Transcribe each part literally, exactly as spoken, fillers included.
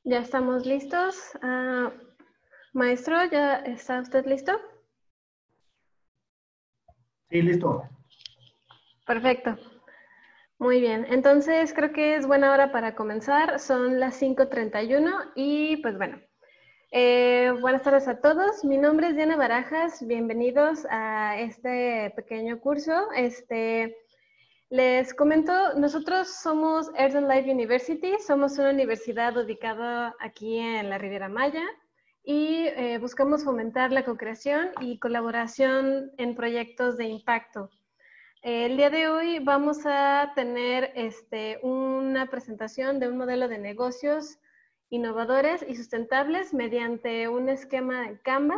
Ya estamos listos. Uh, maestro, ¿ya está usted listo? Sí, listo. Perfecto. Muy bien. Entonces, creo que es buena hora para comenzar. Son las cinco treinta y uno y pues bueno. Eh, buenas tardes a todos. Mi nombre es Diana Barajas. Bienvenidos a este pequeño curso. Este... Les comento, nosotros somos Earth and Life University, somos una universidad ubicada aquí en la Riviera Maya y eh, buscamos fomentar la co-creación y colaboración en proyectos de impacto. Eh, el día de hoy vamos a tener este, una presentación de un modelo de negocios innovadores y sustentables mediante un esquema de Canvas.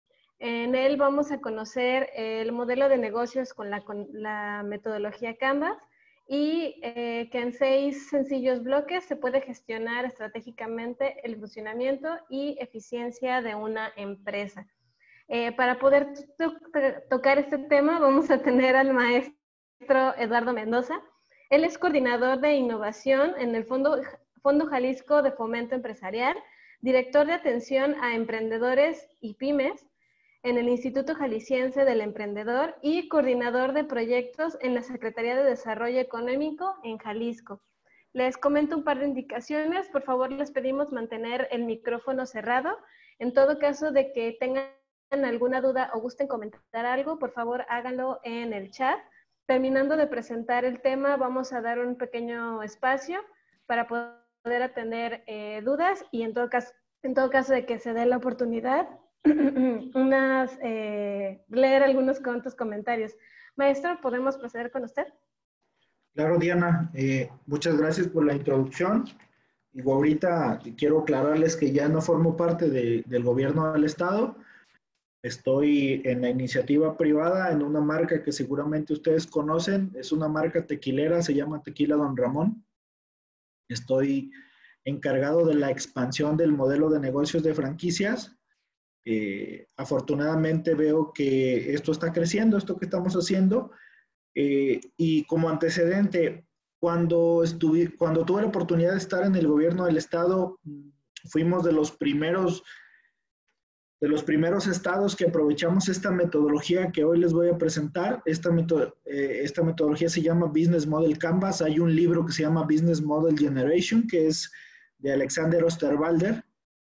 En él vamos a conocer el modelo de negocios con la, con la metodología Canvas y eh, que en seis sencillos bloques se puede gestionar estratégicamente el funcionamiento y eficiencia de una empresa. Eh, para poder to tocar este tema vamos a tener al maestro Eduardo Mendoza. Él es coordinador de innovación en el Fondo, Fondo Jalisco de Fomento Empresarial, director de atención a emprendedores y pymes, en el Instituto Jalisciense del Emprendedor y coordinador de proyectos en la Secretaría de Desarrollo Económico en Jalisco. Les comento un par de indicaciones. Por favor, les pedimos mantener el micrófono cerrado. En todo caso de que tengan alguna duda o gusten comentar algo, por favor, háganlo en el chat. Terminando de presentar el tema, vamos a dar un pequeño espacio para poder atender eh, dudas y en todo caso, en todo caso de que se dé la oportunidad, unas, eh, leer algunos cuantos comentarios. Maestro, ¿podemos proceder con usted? Claro, Diana, eh, muchas gracias por la introducción. Y ahorita quiero aclararles que ya no formo parte de, del gobierno del estado. Estoy en la iniciativa privada en una marca que seguramente ustedes conocen. Es una marca tequilera, se llama Tequila Don Ramón. Estoy encargado de la expansión del modelo de negocios de franquicias. Eh, afortunadamente veo que esto está creciendo, esto que estamos haciendo. Eh, y como antecedente, cuando, estuve, cuando tuve la oportunidad de estar en el gobierno del estado, fuimos de los primeros, de los primeros estados que aprovechamos esta metodología que hoy les voy a presentar. Esta, meto, eh, esta metodología se llama Business Model Canvas. Hay un libro que se llama Business Model Generation, que es de Alexander Osterwalder.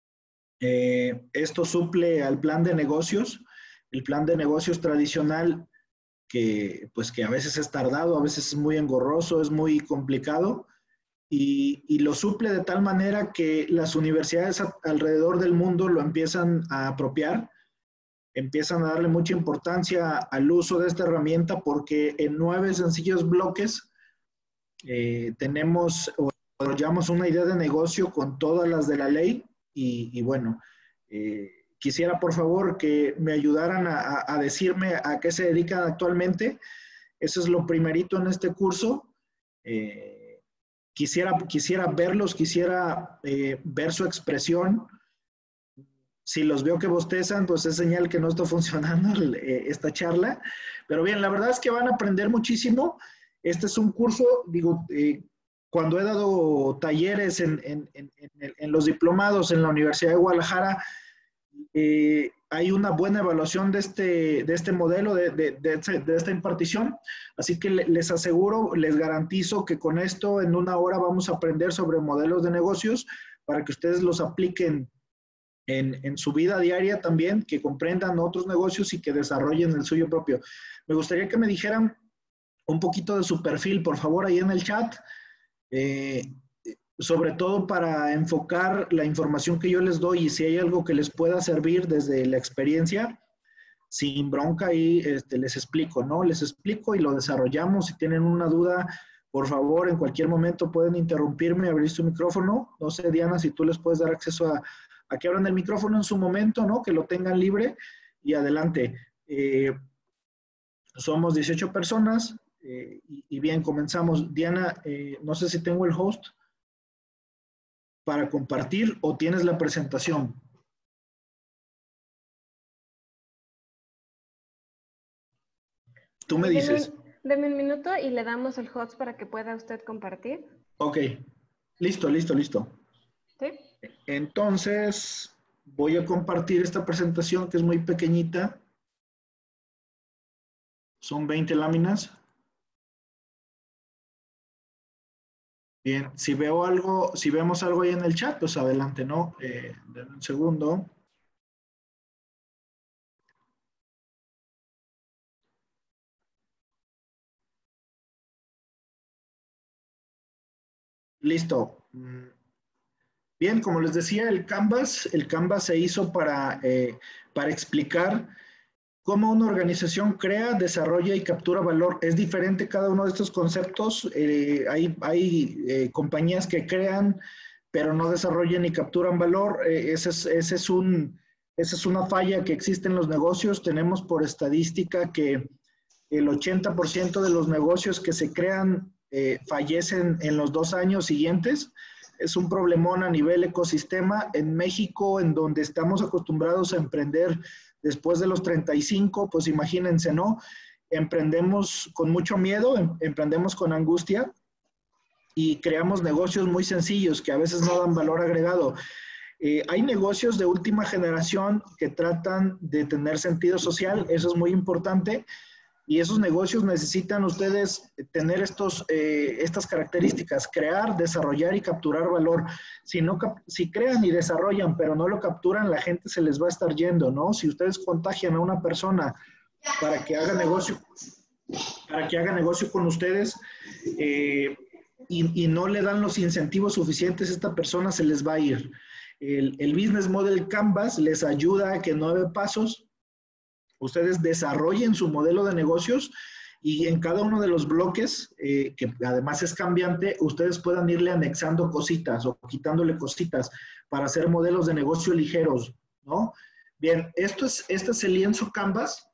Eh, esto suple al plan de negocios. El plan de negocios tradicional que pues que a veces es tardado, a veces es muy engorroso, es muy complicado y, y lo suple de tal manera que las universidades a, alrededor del mundo lo empiezan a apropiar, empiezan a darle mucha importancia al uso de esta herramienta porque en nueve sencillos bloques eh, tenemos o desarrollamos una idea de negocio con todas las de la ley y, y bueno, eh, quisiera por favor que me ayudaran a, a decirme a qué se dedican actualmente. Eso es lo primerito en este curso. Eh, quisiera, quisiera verlos, quisiera eh, ver su expresión. Si los veo que bostezan, pues es señal que no está funcionando eh, esta charla. Pero bien, la verdad es que van a aprender muchísimo. Este es un curso, digo, eh, cuando he dado talleres en, en, en, en, los diplomados en la Universidad de Guadalajara, eh, hay una buena evaluación de este, de este modelo, de, de, de, de esta impartición. Así que les aseguro, les garantizo que con esto en una hora vamos a aprender sobre modelos de negocios para que ustedes los apliquen en, en su vida diaria también, que comprendan otros negocios y que desarrollen el suyo propio. Me gustaría que me dijeran un poquito de su perfil, por favor, ahí en el chat. Eh, sobre todo para enfocar la información que yo les doy y si hay algo que les pueda servir desde la experiencia, sin bronca y este, les explico, ¿no? Les explico y lo desarrollamos. Si tienen una duda, por favor, en cualquier momento pueden interrumpirme, abrir su micrófono. No sé, Diana, si tú les puedes dar acceso a, a que abran el micrófono en su momento, ¿no? Que lo tengan libre y adelante. Eh, somos dieciocho personas eh, y, y bien, comenzamos. Diana, eh, no sé si tengo el host para compartir o tienes la presentación. Tú me Deme dices. un, deme un minuto y le damos el host para que pueda usted compartir. Ok, listo, listo, listo. Sí. Entonces, voy a compartir esta presentación que es muy pequeñita. Son veinte láminas. Bien, si veo algo, si vemos algo ahí en el chat, pues adelante, ¿no? Eh, denme un segundo. Listo. Bien, como les decía, el Canvas, el Canvas se hizo para, eh, para explicar cómo una organización crea, desarrolla y captura valor. Es diferente cada uno de estos conceptos. Eh, hay hay eh, compañías que crean, pero no desarrollan ni capturan valor. Eh, ese es, ese es un, esa es una falla que existe en los negocios. Tenemos por estadística que el ochenta por ciento de los negocios que se crean eh, fallecen en los dos años siguientes. Es un problemón a nivel ecosistema. En México, en donde estamos acostumbrados a emprender después de los treinta y cinco, pues imagínense, ¿no? Emprendemos con mucho miedo, em emprendemos con angustia y creamos negocios muy sencillos que a veces no dan valor agregado. Eh, hay negocios de última generación que tratan de tener sentido social, eso es muy importante. Y esos negocios necesitan ustedes tener estos, eh, estas características, crear, desarrollar y capturar valor. Si, no, si crean y desarrollan, pero no lo capturan, la gente se les va a estar yendo, ¿no? Si ustedes contagian a una persona para que haga negocio, para que haga negocio con ustedes eh, y, y no le dan los incentivos suficientes, esta persona se les va a ir. El, el Business Model Canvas les ayuda a que nueve pasos ustedes desarrollen su modelo de negocios y en cada uno de los bloques, eh, que además es cambiante, ustedes puedan irle anexando cositas o quitándole cositas para hacer modelos de negocio ligeros, ¿no? Bien, esto es, este es el lienzo Canvas.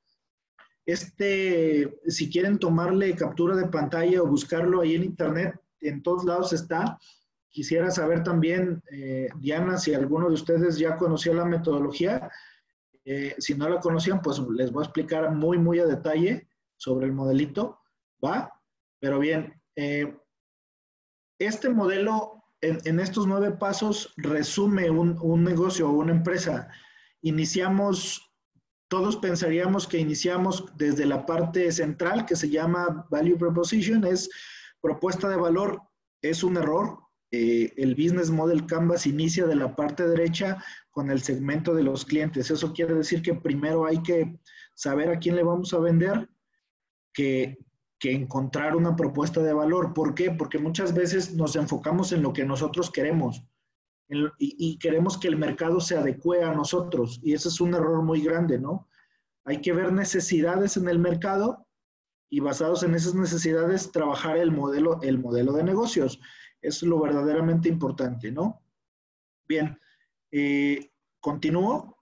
Este, si quieren tomarle captura de pantalla o buscarlo ahí en internet, en todos lados está. Quisiera saber también, eh, Diana, si alguno de ustedes ya conocía la metodología. Eh, si no la conocían, pues les voy a explicar muy, muy a detalle sobre el modelito, ¿va? Pero bien, eh, este modelo en, en, estos nueve pasos resume un, un negocio o una empresa. Iniciamos, todos pensaríamos que iniciamos desde la parte central que se llama Value Proposition, es propuesta de valor, es un error. Eh, el Business Model Canvas inicia de la parte derecha con el segmento de los clientes. Eso quiere decir que primero hay que saber a quién le vamos a vender, que, que encontrar una propuesta de valor. ¿Por qué? Porque muchas veces nos enfocamos en lo que nosotros queremos en, y, y queremos que el mercado se adecue a nosotros. Y ese es un error muy grande, ¿no? Hay que ver necesidades en el mercado y basados en esas necesidades trabajar el modelo, el modelo de negocios. Eso es lo verdaderamente importante, ¿no? Bien, eh, continúo.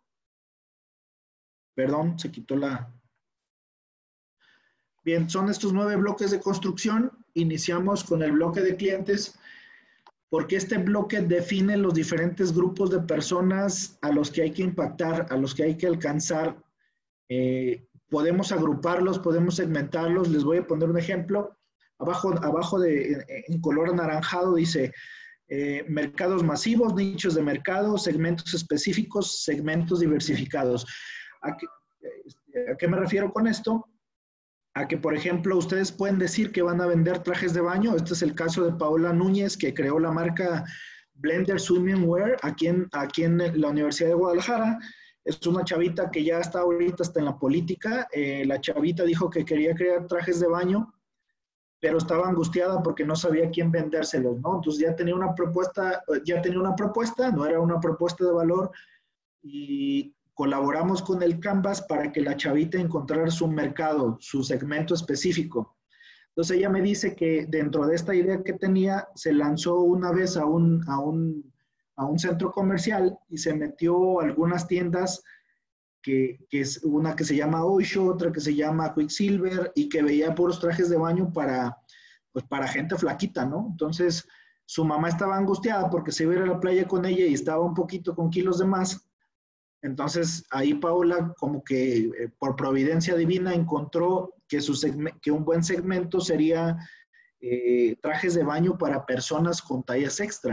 Perdón, se quitó la... Bien, son estos nueve bloques de construcción. Iniciamos con el bloque de clientes, porque este bloque define los diferentes grupos de personas a los que hay que impactar, a los que hay que alcanzar. Eh, podemos agruparlos, podemos segmentarlos. Les voy a poner un ejemplo. Abajo, abajo de, en color anaranjado dice eh, mercados masivos, nichos de mercado, segmentos específicos, segmentos diversificados. ¿A qué, ¿A qué me refiero con esto? A que, por ejemplo, ustedes pueden decir que van a vender trajes de baño. Este es el caso de Paola Núñez, que creó la marca Blender Swimming Wear aquí en, aquí en la Universidad de Guadalajara. Es una chavita que ya está ahorita hasta en la política. Eh, la chavita dijo que quería crear trajes de baño, pero estaba angustiada porque no sabía quién vendérselos, ¿no? Entonces ya tenía una propuesta, ya tenía una propuesta, no era una propuesta de valor, y colaboramos con el Canvas para que la chavita encontrara su mercado, su segmento específico. Entonces ella me dice que dentro de esta idea que tenía, se lanzó una vez a un, a un, a un centro comercial y se metió a algunas tiendas, que, que es una que se llama Oysho, otra que se llama Quicksilver, y que veía puros trajes de baño para, pues para gente flaquita, ¿no? Entonces su mamá estaba angustiada porque se iba a ir a la playa con ella y estaba un poquito con kilos de más. Entonces ahí Paola, como que eh, por providencia divina, encontró que, su que un buen segmento sería eh, trajes de baño para personas con tallas extra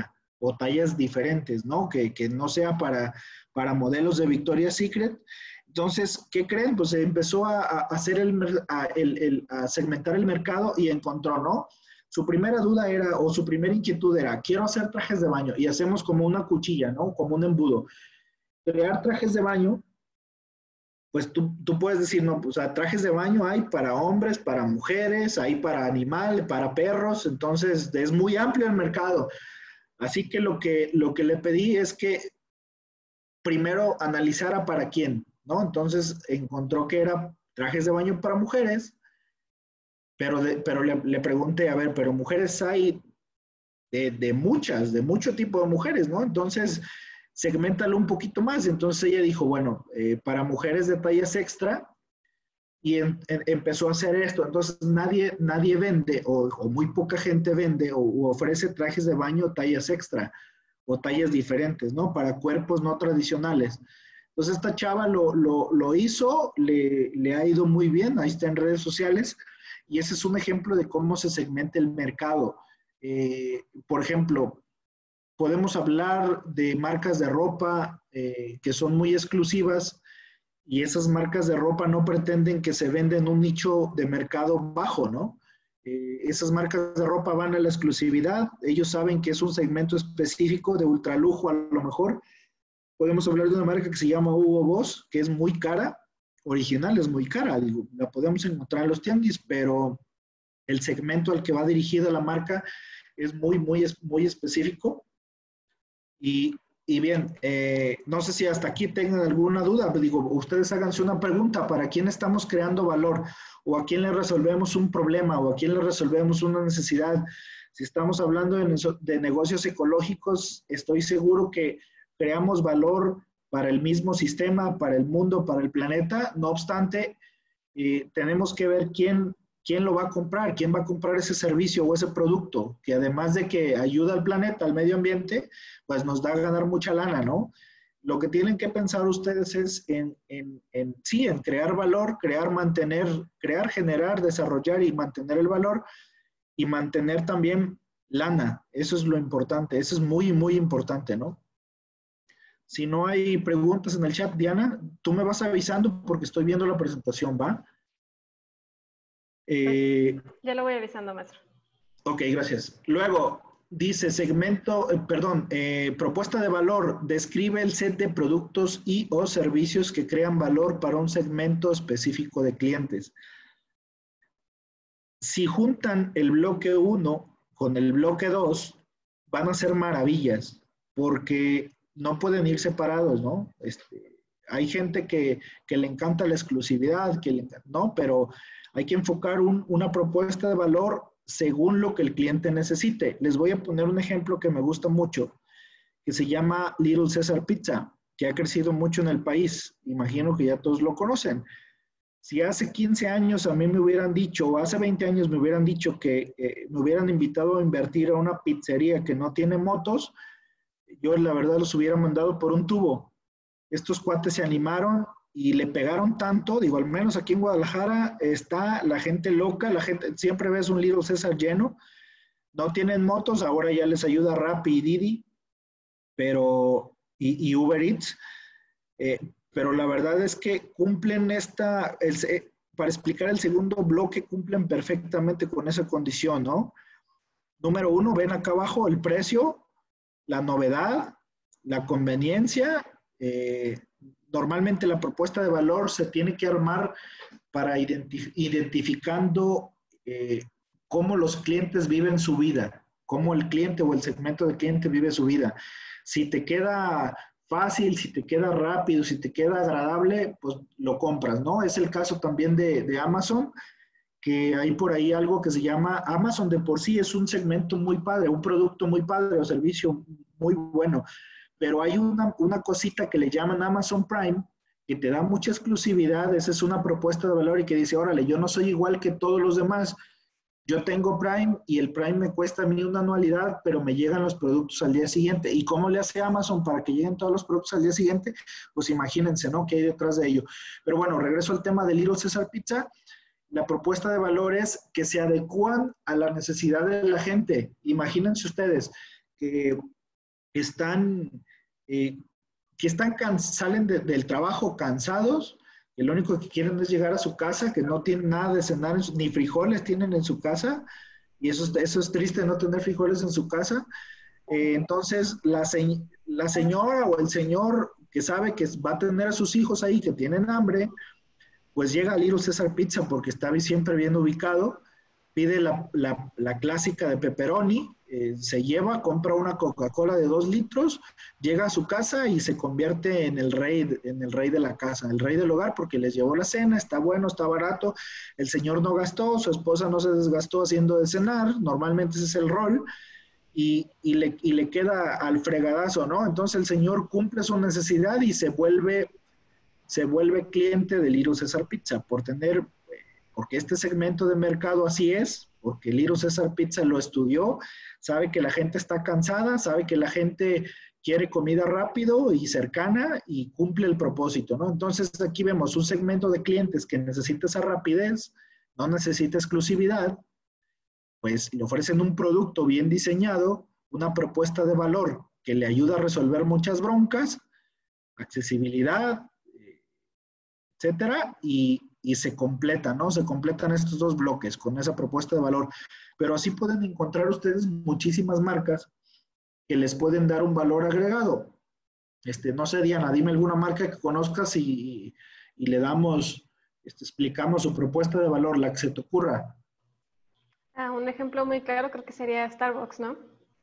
o tallas diferentes, ¿no? Que, que no sea para, para modelos de Victoria's Secret. Entonces, ¿qué creen? Pues se empezó a, a hacer el, a, el, el, a segmentar el mercado y encontró, ¿no? Su primera duda era, o su primera inquietud era, quiero hacer trajes de baño, y hacemos como una cuchilla, ¿no? Como un embudo. Crear trajes de baño, pues tú, tú puedes decir, no, pues, o sea, trajes de baño hay para hombres, para mujeres, hay para animales, para perros, entonces es muy amplio el mercado. Así que lo que, lo que le pedí es que primero analizara para quién, ¿no? Entonces encontró que era trajes de baño para mujeres, pero, de, pero le, le pregunté, a ver, pero mujeres hay de, de muchas, de mucho tipo de mujeres, ¿no? Entonces, segmentalo un poquito más. Entonces ella dijo, bueno, eh, para mujeres de tallas extra, y en, en, empezó a hacer esto. Entonces nadie, nadie vende, o, o muy poca gente vende, o, o ofrece trajes de baño tallas extra, o tallas diferentes, ¿no? Para cuerpos no tradicionales. Entonces esta chava lo, lo, lo hizo, le, le ha ido muy bien, ahí está en redes sociales, y ese es un ejemplo de cómo se segmenta el mercado. Eh, por ejemplo, podemos hablar de marcas de ropa eh, que son muy exclusivas, y esas marcas de ropa no pretenden que se venda en un nicho de mercado bajo, ¿no? Eh, esas marcas de ropa van a la exclusividad, ellos saben que es un segmento específico de ultralujo a lo mejor. Podemos hablar de una marca que se llama Hugo Boss, que es muy cara, original es muy cara, digo, la podemos encontrar en los tianguis, pero el segmento al que va dirigida la marca es muy, muy, muy específico. Y, y bien, eh, no sé si hasta aquí tengan alguna duda, pero digo, ustedes háganse una pregunta, ¿para quién estamos creando valor? ¿O a quién le resolvemos un problema? ¿O a quién le resolvemos una necesidad? Si estamos hablando de, de negocios ecológicos, estoy seguro que creamos valor para el mismo sistema, para el mundo, para el planeta. No obstante, eh, tenemos que ver quién, quién lo va a comprar, quién va a comprar ese servicio o ese producto, que además de que ayuda al planeta, al medio ambiente, pues nos da a ganar mucha lana, ¿no? Lo que tienen que pensar ustedes es en, en, en sí, en crear valor, crear, mantener, crear, generar, desarrollar y mantener el valor, y mantener también lana. Eso es lo importante, eso es muy, muy importante, ¿no? Si no hay preguntas en el chat, Diana, tú me vas avisando porque estoy viendo la presentación, ¿va? Eh, ya lo voy avisando, maestro. Ok, gracias. Luego, dice segmento, eh, perdón, eh, propuesta de valor. Describe el set de productos y o servicios que crean valor para un segmento específico de clientes. Si juntan el bloque uno con el bloque dos, van a ser maravillas, porque no pueden ir separados, ¿no? Este, hay gente que, que le encanta la exclusividad, que le, no, pero hay que enfocar un, una propuesta de valor según lo que el cliente necesite. Les voy a poner un ejemplo que me gusta mucho, que se llama Little Caesar Pizza, que ha crecido mucho en el país. Imagino que ya todos lo conocen. Si hace quince años a mí me hubieran dicho, o hace veinte años me hubieran dicho que eh, me hubieran invitado a invertir a una pizzería que no tiene motos, yo la verdad los hubiera mandado por un tubo. Estos cuates se animaron y le pegaron tanto, digo, al menos aquí en Guadalajara está la gente loca, la gente, siempre ves un Little Caesar lleno, no tienen motos, ahora ya les ayuda Rappi y Didi, pero, y, y Uber Eats, eh, pero la verdad es que cumplen esta, el, para explicar el segundo bloque, cumplen perfectamente con esa condición, ¿no? Número uno, ven acá abajo el precio, la novedad, la conveniencia. Eh, normalmente la propuesta de valor se tiene que armar para identif identificando eh, cómo los clientes viven su vida, cómo el cliente o el segmento de cliente vive su vida. Si te queda fácil, si te queda rápido, si te queda agradable, pues lo compras, ¿no? Es el caso también de, de Amazon, que hay por ahí algo que se llama Amazon. De por sí es un segmento muy padre, un producto muy padre o servicio muy bueno, pero hay una, una cosita que le llaman Amazon Prime, que te da mucha exclusividad. Esa es una propuesta de valor y que dice, órale, yo no soy igual que todos los demás, yo tengo Prime y el Prime me cuesta a mí una anualidad, pero me llegan los productos al día siguiente. ¿Y cómo le hace Amazon para que lleguen todos los productos al día siguiente? Pues imagínense, ¿no? ¿Qué hay detrás de ello? Pero bueno, regreso al tema de Little Caesar Pizza. La propuesta de valores que se adecúan a la necesidad de la gente. Imagínense ustedes que están, eh, que están can, salen de, del trabajo cansados, que lo único que quieren es llegar a su casa, que no tienen nada de cenar, ni frijoles tienen en su casa, y eso, eso es triste, no tener frijoles en su casa. Eh, entonces, la, se, la señora o el señor que sabe que va a tener a sus hijos ahí, que tienen hambre, pues llega a Little César Pizza porque está siempre bien ubicado, pide la, la, la clásica de pepperoni, eh, se lleva, compra una Coca-Cola de dos litros, llega a su casa y se convierte en el, rey, en el rey de la casa, el rey del hogar, porque les llevó la cena, está bueno, está barato, el señor no gastó, su esposa no se desgastó haciendo de cenar, normalmente ese es el rol, y, y, le, y le queda al fregadazo, ¿no? Entonces el señor cumple su necesidad y se vuelve, se vuelve cliente de Little César Pizza por tener, porque este segmento de mercado así es, porque Little César Pizza lo estudió, sabe que la gente está cansada, sabe que la gente quiere comida rápido y cercana y cumple el propósito, ¿no? Entonces aquí vemos un segmento de clientes que necesita esa rapidez, no necesita exclusividad, pues le ofrecen un producto bien diseñado, una propuesta de valor que le ayuda a resolver muchas broncas, accesibilidad, etcétera, y, y se completa, ¿no? Se completan estos dos bloques con esa propuesta de valor. Pero así pueden encontrar ustedes muchísimas marcas que les pueden dar un valor agregado. Este, no sé, Diana, dime alguna marca que conozcas y, y le damos, este, explicamos su propuesta de valor, la que se te ocurra. Ah, un ejemplo muy claro creo que sería Starbucks, ¿no?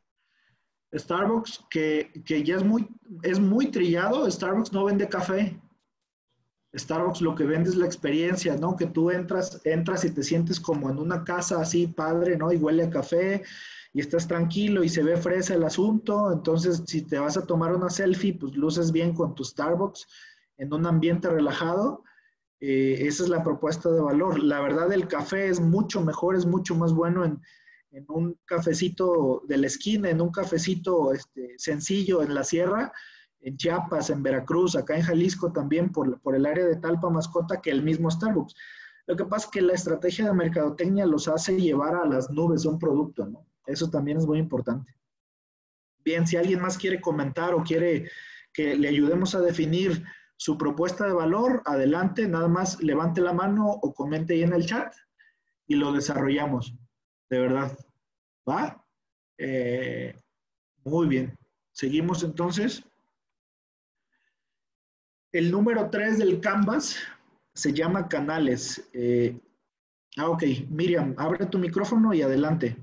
Starbucks, que, que ya es muy, es muy trillado, Starbucks no vende café. Starbucks lo que vende es la experiencia, ¿no? Que tú entras, entras y te sientes como en una casa así padre, ¿no? Y huele a café y estás tranquilo y se ve fresa el asunto. Entonces, si te vas a tomar una selfie, pues luces bien con tu Starbucks en un ambiente relajado. Eh, esa es la propuesta de valor. La verdad, el café es mucho mejor, es mucho más bueno en, en un cafecito de la esquina, en un cafecito este, sencillo en la sierra, en Chiapas, en Veracruz, acá en Jalisco también, por, por el área de Talpa Mascota, que el mismo Starbucks. Lo que pasa es que la estrategia de mercadotecnia los hace llevar a las nubes un producto, ¿no? Eso también es muy importante. Bien, si alguien más quiere comentar o quiere que le ayudemos a definir su propuesta de valor, adelante, nada más levante la mano o comente ahí en el chat y lo desarrollamos, de verdad. ¿Va? Eh, muy bien. Seguimos entonces. El número tres del Canvas se llama canales. Eh, ah, ok. Miriam, abre tu micrófono y adelante.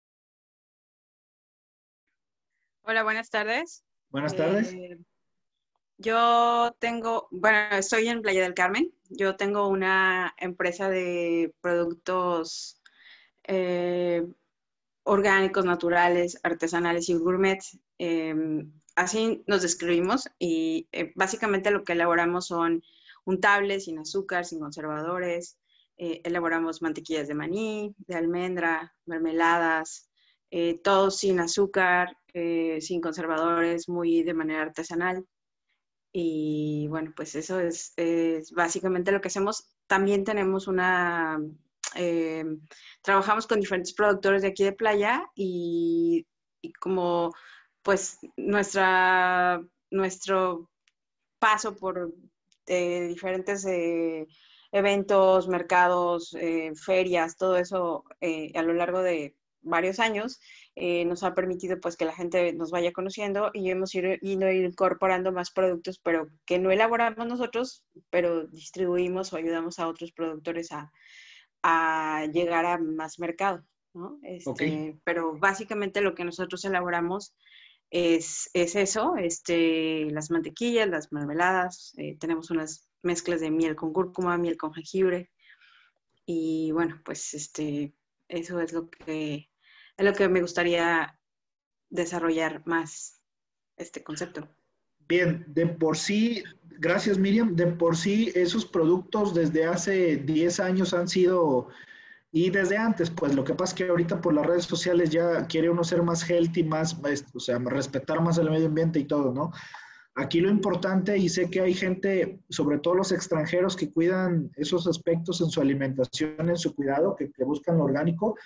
Hola, buenas tardes. Buenas tardes. Eh, yo tengo, bueno, estoy en Playa del Carmen. Yo tengo una empresa de productos eh, orgánicos, naturales, artesanales y gourmet. Eh, así nos describimos y eh, básicamente lo que elaboramos son untables sin azúcar, sin conservadores. Eh, elaboramos mantequillas de maní, de almendra, mermeladas, eh, todo sin azúcar, eh, sin conservadores, muy de manera artesanal. Y bueno, pues eso es, es básicamente lo que hacemos. También tenemos una, eh, trabajamos con diferentes productores de aquí de Playa y, y como pues nuestra, nuestro paso por eh, diferentes eh, eventos, mercados, eh, ferias, todo eso eh, a lo largo de varios años, eh, nos ha permitido pues que la gente nos vaya conociendo y hemos ido, ido incorporando más productos, pero que no elaboramos nosotros, pero distribuimos o ayudamos a otros productores a, a llegar a más mercado, ¿no? Este, Okay. Pero básicamente lo que nosotros elaboramos es, es eso, este, las mantequillas, las mermeladas, eh, tenemos unas mezclas de miel con cúrcuma, miel con jengibre y bueno, pues este, eso es lo que, es lo que me gustaría desarrollar más este concepto. Bien, de por sí, gracias Miriam, de por sí esos productos desde hace diez años han sido, y desde antes, pues lo que pasa es que ahorita por las redes sociales ya quiere uno ser más healthy, más, o sea, respetar más el medio ambiente y todo, ¿no? Aquí lo importante, y sé que hay gente, sobre todo los extranjeros, que cuidan esos aspectos en su alimentación, en su cuidado, que, que buscan lo orgánico,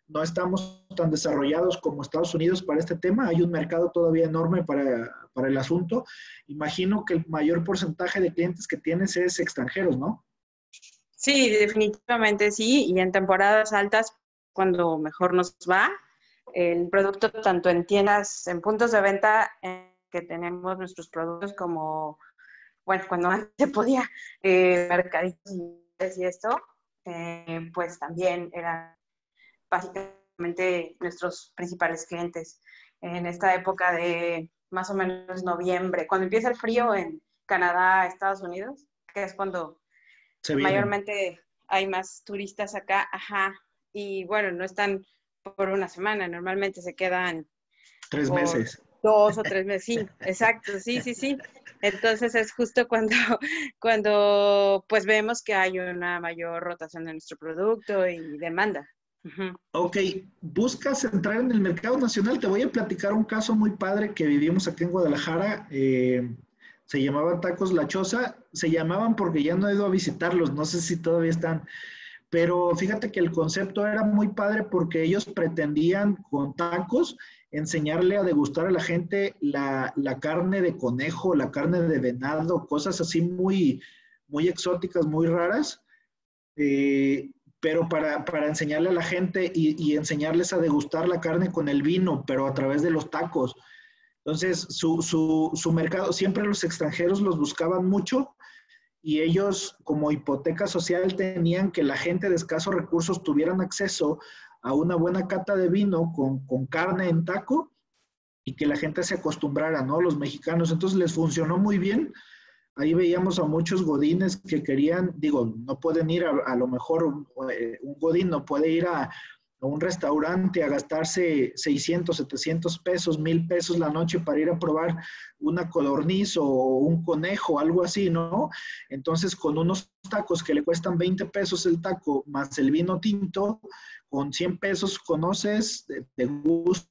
no estamos tan desarrollados como Estados Unidos para este tema. Hay un mercado todavía enorme para, para el asunto. Imagino que el mayor porcentaje de clientes que tienes es extranjeros, ¿no? Sí, definitivamente sí, y en temporadas altas, cuando mejor nos va, el producto tanto en tiendas, en puntos de venta en que tenemos nuestros productos como, bueno, cuando antes se podía, eh, mercaditos y esto, eh, pues también eran básicamente nuestros principales clientes. En esta época de más o menos noviembre, cuando empieza el frío en Canadá, Estados Unidos, que es cuando Se vienen. mayormente hay más turistas acá, ajá, y bueno, no están por una semana, normalmente se quedan Tres por meses. dos o tres meses, sí, exacto, sí, sí, sí. Entonces es justo cuando, cuando pues vemos que hay una mayor rotación de nuestro producto y demanda. Uh-huh. Ok, buscas entrar en el mercado nacional. Te voy a platicar un caso muy padre que vivimos aquí en Guadalajara. Eh, se llamaban Tacos La Choza. Se llamaban porque ya no he ido a visitarlos. No sé si todavía están. Pero fíjate que el concepto era muy padre porque ellos pretendían con tacos enseñarle a degustar a la gente la, la carne de conejo, la carne de venado, cosas así muy, muy exóticas, muy raras. Eh, pero para, para, enseñarle a la gente y, y, enseñarles a degustar la carne con el vino, pero a través de los tacos. Entonces, su, su, su mercado, siempre los extranjeros los buscaban mucho y ellos como hipoteca social tenían que la gente de escasos recursos tuvieran acceso a una buena cata de vino con, con carne en taco y que la gente se acostumbrara, ¿no? Los mexicanos. Entonces les funcionó muy bien. Ahí veíamos a muchos godines que querían, digo, no pueden ir a, a lo mejor, un, un godín no puede ir a, a un restaurante a gastarse seiscientos, setecientos pesos, mil pesos la noche para ir a probar una codorniz o un conejo, algo así, ¿no? Entonces, con unos tacos que le cuestan veinte pesos el taco, más el vino tinto, con cien pesos conoces, te gusta,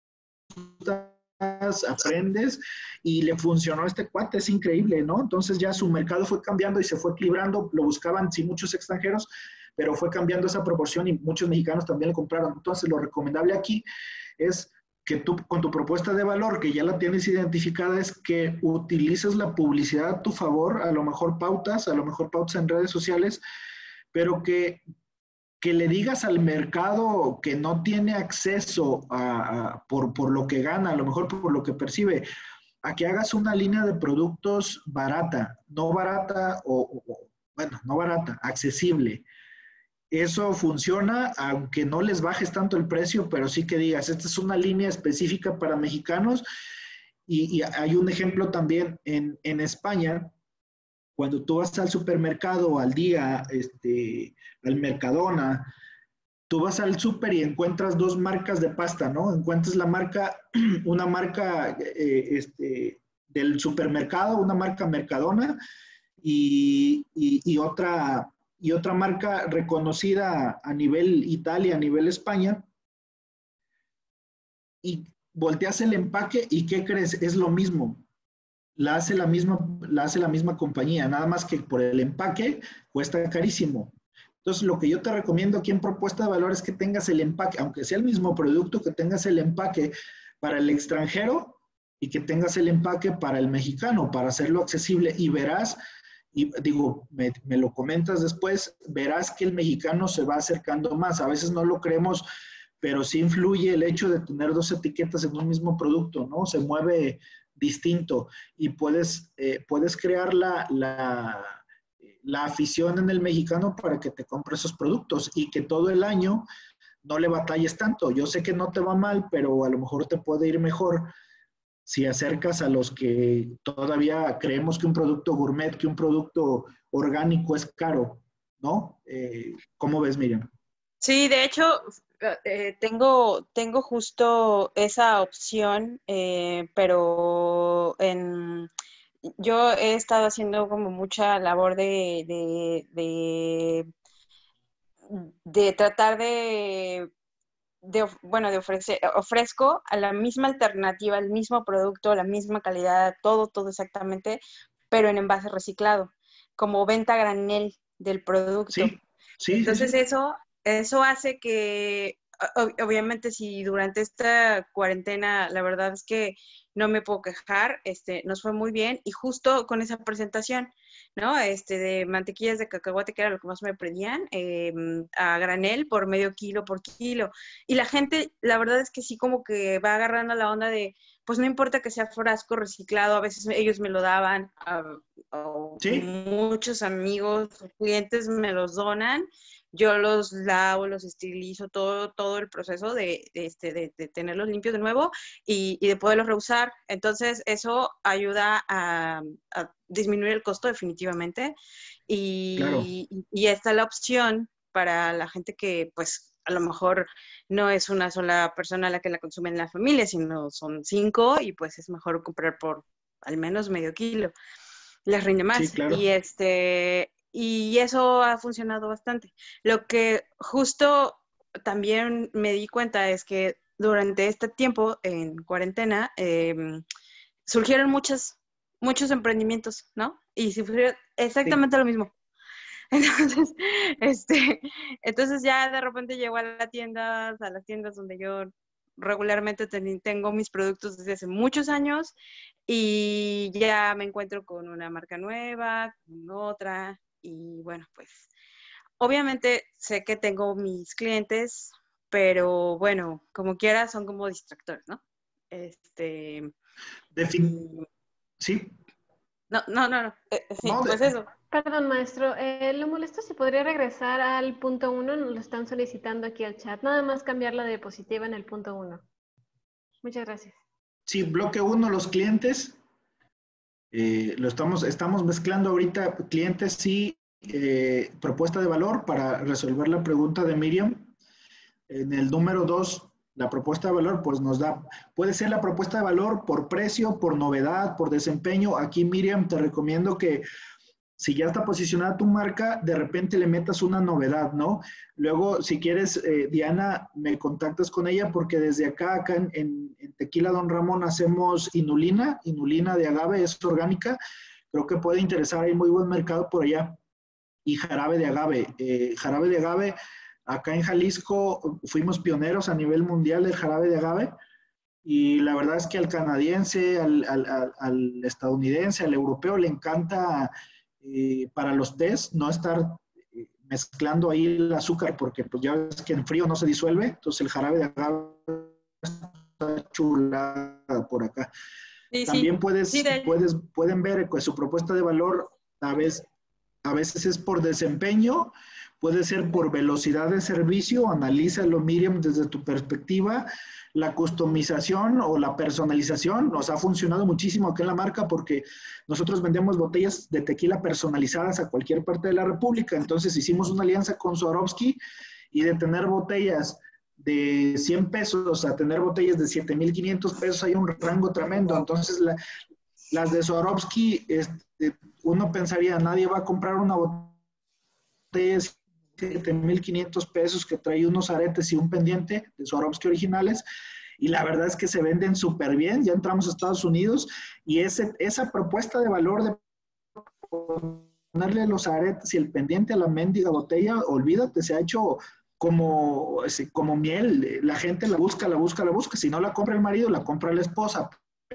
aprendes y le funcionó a este cuate, es increíble, ¿no? Entonces ya su mercado fue cambiando y se fue equilibrando, lo buscaban sí muchos extranjeros, pero fue cambiando esa proporción y muchos mexicanos también le compraron. Entonces lo recomendable aquí es que tú con tu propuesta de valor, que ya la tienes identificada, es que utilices la publicidad a tu favor, a lo mejor pautas, a lo mejor pautas en redes sociales, pero que que le digas al mercado que no tiene acceso a, a, por, por lo que gana, a lo mejor por lo que percibe, a que hagas una línea de productos barata, no barata o, o bueno, no barata, accesible. Eso funciona, aunque no les bajes tanto el precio, pero sí que digas, esta es una línea específica para mexicanos. Y, y hay un ejemplo también en, en España, cuando tú vas al supermercado, al día, este, al Mercadona, tú vas al súper y encuentras dos marcas de pasta, ¿no? Encuentras la marca, una marca eh, este, del supermercado, una marca Mercadona y, y, y, otra, y otra marca reconocida a nivel Italia, a nivel España. Y volteas el empaque y ¿qué crees? Es lo mismo. La hace la misma, la hace la misma compañía, nada más que por el empaque cuesta carísimo. Entonces, lo que yo te recomiendo aquí en propuesta de valor es que tengas el empaque, aunque sea el mismo producto, que tengas el empaque para el extranjero y que tengas el empaque para el mexicano, para hacerlo accesible y verás, y digo, me, me lo comentas después, verás que el mexicano se va acercando más. A veces no lo creemos, pero sí influye el hecho de tener dos etiquetas en un mismo producto, ¿no? Se mueve distinto y puedes, eh, puedes crear la, la, la afición en el mexicano para que te compre esos productos y que todo el año no le batalles tanto. Yo sé que no te va mal, pero a lo mejor te puede ir mejor si acercas a los que todavía creemos que un producto gourmet, que un producto orgánico es caro, ¿no? Eh, ¿Cómo ves, Miriam? Sí, de hecho, eh, tengo, tengo justo esa opción, eh, pero en, yo he estado haciendo como mucha labor de, de, de, de tratar de, de, bueno, de ofrecer, ofrezco a la misma alternativa, el mismo producto, la misma calidad, todo, todo exactamente, pero en envase reciclado, como venta a granel del producto. Sí, sí, sí, Entonces sí. eso, eso hace que o- obviamente si durante esta cuarentena, la verdad es que no me puedo quejar, este, nos fue muy bien y justo con esa presentación, ¿no? Este, de mantequillas de cacahuate, que era lo que más me pedían, eh, a granel por medio kilo por kilo. Y la gente, la verdad es que sí como que va agarrando la onda de, pues no importa que sea frasco reciclado, a veces ellos me lo daban, a, o Sí, muchos amigos o clientes me los donan, yo los lavo, los esterilizo, todo, todo el proceso de, de, este, de, de tenerlos limpios de nuevo y, y de poderlos reusar. Entonces, eso ayuda a, a disminuir el costo definitivamente. claro. Y, y está la opción para la gente que, pues, a lo mejor no es una sola persona la que la consume en la familia, sino son cinco y pues es mejor comprar por al menos medio kilo. Les rinde Sí, más. Y claro. este, y eso ha funcionado bastante. Lo que justo también me di cuenta es que durante este tiempo en cuarentena eh, surgieron muchas, muchos emprendimientos, ¿no? Y surgieron Sí. exactamente lo mismo. Entonces, este, entonces ya de repente llego a las tiendas, a las tiendas donde yo regularmente ten- tengo mis productos desde hace muchos años y ya me encuentro con una marca nueva, con otra y bueno, pues obviamente sé que tengo mis clientes, pero bueno, como quiera son como distractores, ¿no? Este, Defin y sí, no, no, no, no, eh, sí, no, pues de- eso. Perdón, maestro, eh, lo molesto si podría regresar al punto uno, nos lo están solicitando aquí al chat. Nada más cambiar la diapositiva en el punto uno. Muchas gracias. sí, bloque uno, los clientes. Eh, lo estamos, estamos mezclando ahorita clientes y eh, propuesta de valor para resolver la pregunta de Miriam. En el número dos, la propuesta de valor, pues nos da, puede ser la propuesta de valor por precio, por novedad, por desempeño. Aquí, Miriam, te recomiendo que si ya está posicionada tu marca, de repente le metas una novedad, ¿no? Luego, si quieres, eh, Diana, me contactas con ella porque desde acá, acá en, en, en Tequila Don Ramón, hacemos inulina, inulina de agave, es orgánica. Creo que puede interesar, hay muy buen mercado por allá. Y jarabe de agave. Eh, jarabe de agave, acá en Jalisco fuimos pioneros a nivel mundial del jarabe de agave. Y la verdad es que al canadiense, al, al, al, al estadounidense, al europeo le encanta eh, para los tés no estar eh, mezclando ahí el azúcar porque pues ya ves que en frío no se disuelve, entonces el jarabe de agave está chulada por acá. Sí, sí, También sí, puedes, de puedes, pueden ver que su propuesta de valor a veces, a veces es por desempeño, puede ser por velocidad de servicio, analízalo Miriam desde tu perspectiva, la customización o la personalización nos ha funcionado muchísimo aquí en la marca porque nosotros vendemos botellas de tequila personalizadas a cualquier parte de la República, entonces hicimos una alianza con Swarovski y de tener botellas de cien pesos a tener botellas de siete mil quinientos pesos hay un rango tremendo, entonces la, las de Swarovski, este, uno pensaría, nadie va a comprar una botella de siete mil quinientos pesos que trae unos aretes y un pendiente de Swarovski originales, y la verdad es que se venden súper bien, ya entramos a Estados Unidos, y ese, esa propuesta de valor de ponerle los aretes y el pendiente a la mendiga botella, olvídate, se ha hecho como, como miel, la gente la busca, la busca, la busca, si no la compra el marido, la compra la esposa.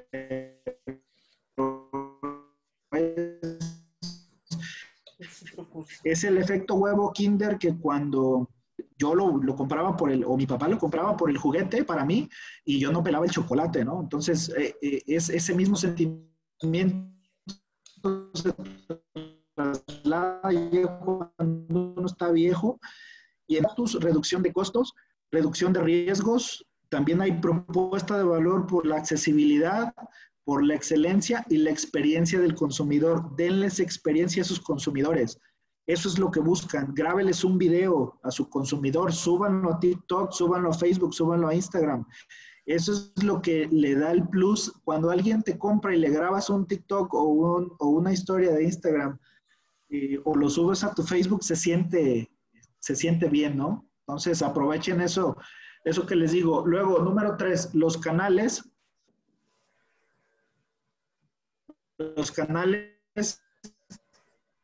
Es el efecto huevo Kinder que cuando yo lo, lo, compraba por el, o mi papá lo compraba por el juguete para mí, y yo no pelaba el chocolate, ¿no? Entonces, eh, eh, es ese mismo sentimiento se traslada cuando uno está viejo, y en tu reducción de costos, reducción de riesgos, también hay propuesta de valor por la accesibilidad, por la excelencia y la experiencia del consumidor. Denles experiencia a sus consumidores. Eso es lo que buscan. Grábeles un video a su consumidor, súbanlo a TikTok, súbanlo a Facebook, súbanlo a Instagram. Eso es lo que le da el plus. Cuando alguien te compra y le grabas un TikTok o, un, o una historia de Instagram eh, o lo subes a tu Facebook, se siente, se siente bien, ¿no? Entonces aprovechen eso, eso que les digo. Luego, número tres, los canales. Los canales,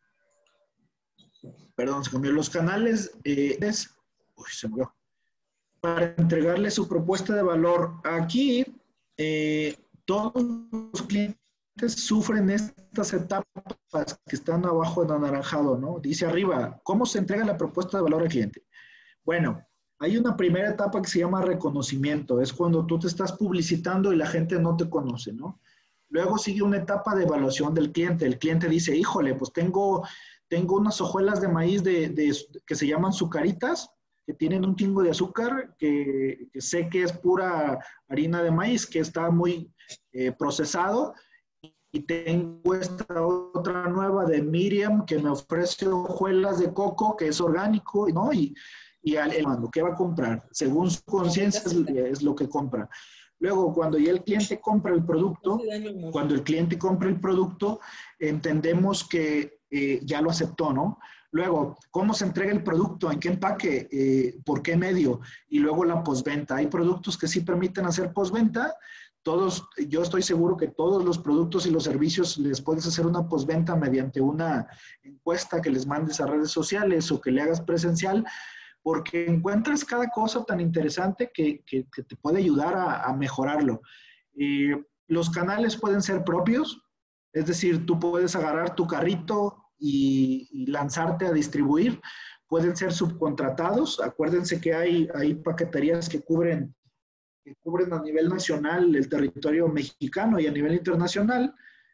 perdón, se cambió. Los canales, eh, es, uy, se murió. para entregarle su propuesta de valor. Aquí, eh, todos los clientes sufren estas etapas que están abajo en anaranjado, ¿no? Dice arriba, ¿cómo se entrega la propuesta de valor al cliente? Bueno, hay una primera etapa que se llama reconocimiento, es cuando tú te estás publicitando y la gente no te conoce, ¿no? Luego sigue una etapa de evaluación del cliente. El cliente dice, híjole, pues tengo, tengo unas hojuelas de maíz de, de, que se llaman sucaritas, que tienen un chingo de azúcar, que, que sé que es pura harina de maíz, que está muy eh, procesado, y tengo esta otra nueva de Miriam, que me ofrece hojuelas de coco, que es orgánico, ¿no? Y, y al, el mando, ¿qué va a comprar? Según su conciencia es, es lo que compra. Luego, cuando ya el cliente compra el producto, cuando el cliente compra el producto, entendemos que eh, ya lo aceptó, ¿no? Luego, ¿cómo se entrega el producto? ¿En qué empaque? Eh, ¿Por qué medio? Y luego la postventa. Hay productos que sí permiten hacer postventa. Todos, yo estoy seguro que todos los productos y los servicios les puedes hacer una postventa mediante una encuesta que les mandes a redes sociales o que le hagas presencial, porque encuentras cada cosa tan interesante que, que, que te puede ayudar a, a mejorarlo. Eh, los canales pueden ser propios, es decir, tú puedes agarrar tu carrito y, y lanzarte a distribuir. Pueden ser subcontratados. Acuérdense que hay, hay paqueterías que cubren, que cubren a nivel nacional el territorio mexicano y a nivel internacional.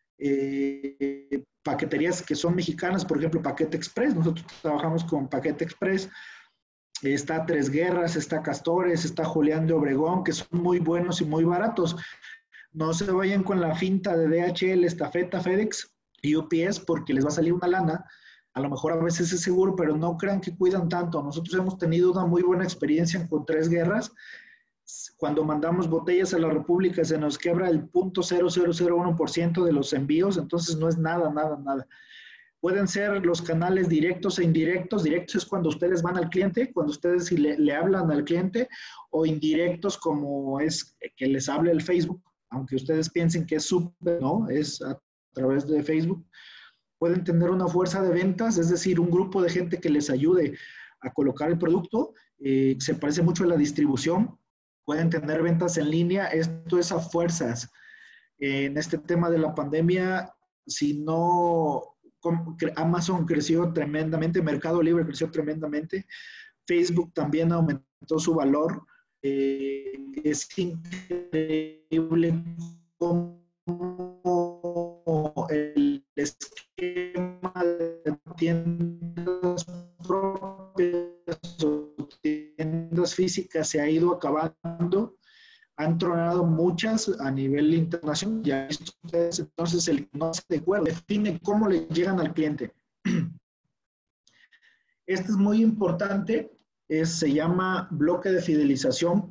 Eh, paqueterías que son mexicanas, por ejemplo, Paquete Express. Nosotros trabajamos con Paquete Express. Está Tres Guerras, está Castores, está Julián de Obregón, que son muy buenos y muy baratos. No se vayan con la finta de D H L, Estafeta, FedEx y U P S porque les va a salir una lana. A lo mejor a veces es seguro, pero no crean que cuidan tanto. Nosotros hemos tenido una muy buena experiencia con Tres Guerras. Cuando mandamos botellas a la República se nos quebra el punto cero cero cero uno por ciento de los envíos, entonces no es nada, nada, nada. Pueden ser los canales directos e indirectos. Directos es cuando ustedes van al cliente, cuando ustedes le, le hablan al cliente, o indirectos como es que les hable el Facebook, aunque ustedes piensen que es súper, ¿no? Es a través de Facebook. Pueden tener una fuerza de ventas, es decir, un grupo de gente que les ayude a colocar el producto. Eh, se parece mucho a la distribución. Pueden tener ventas en línea. Esto es a fuerzas. Eh, en este tema de la pandemia, si no... Amazon creció tremendamente, Mercado Libre creció tremendamente, Facebook también aumentó su valor. Eh, es increíble cómo el esquema de tiendas propias o tiendas físicas se ha ido acabando. Han tronado muchas a nivel internacional. Ya visto ustedes, entonces el no se de acuerdo define cómo le llegan al cliente. Este es muy importante, es, se llama bloque de fidelización.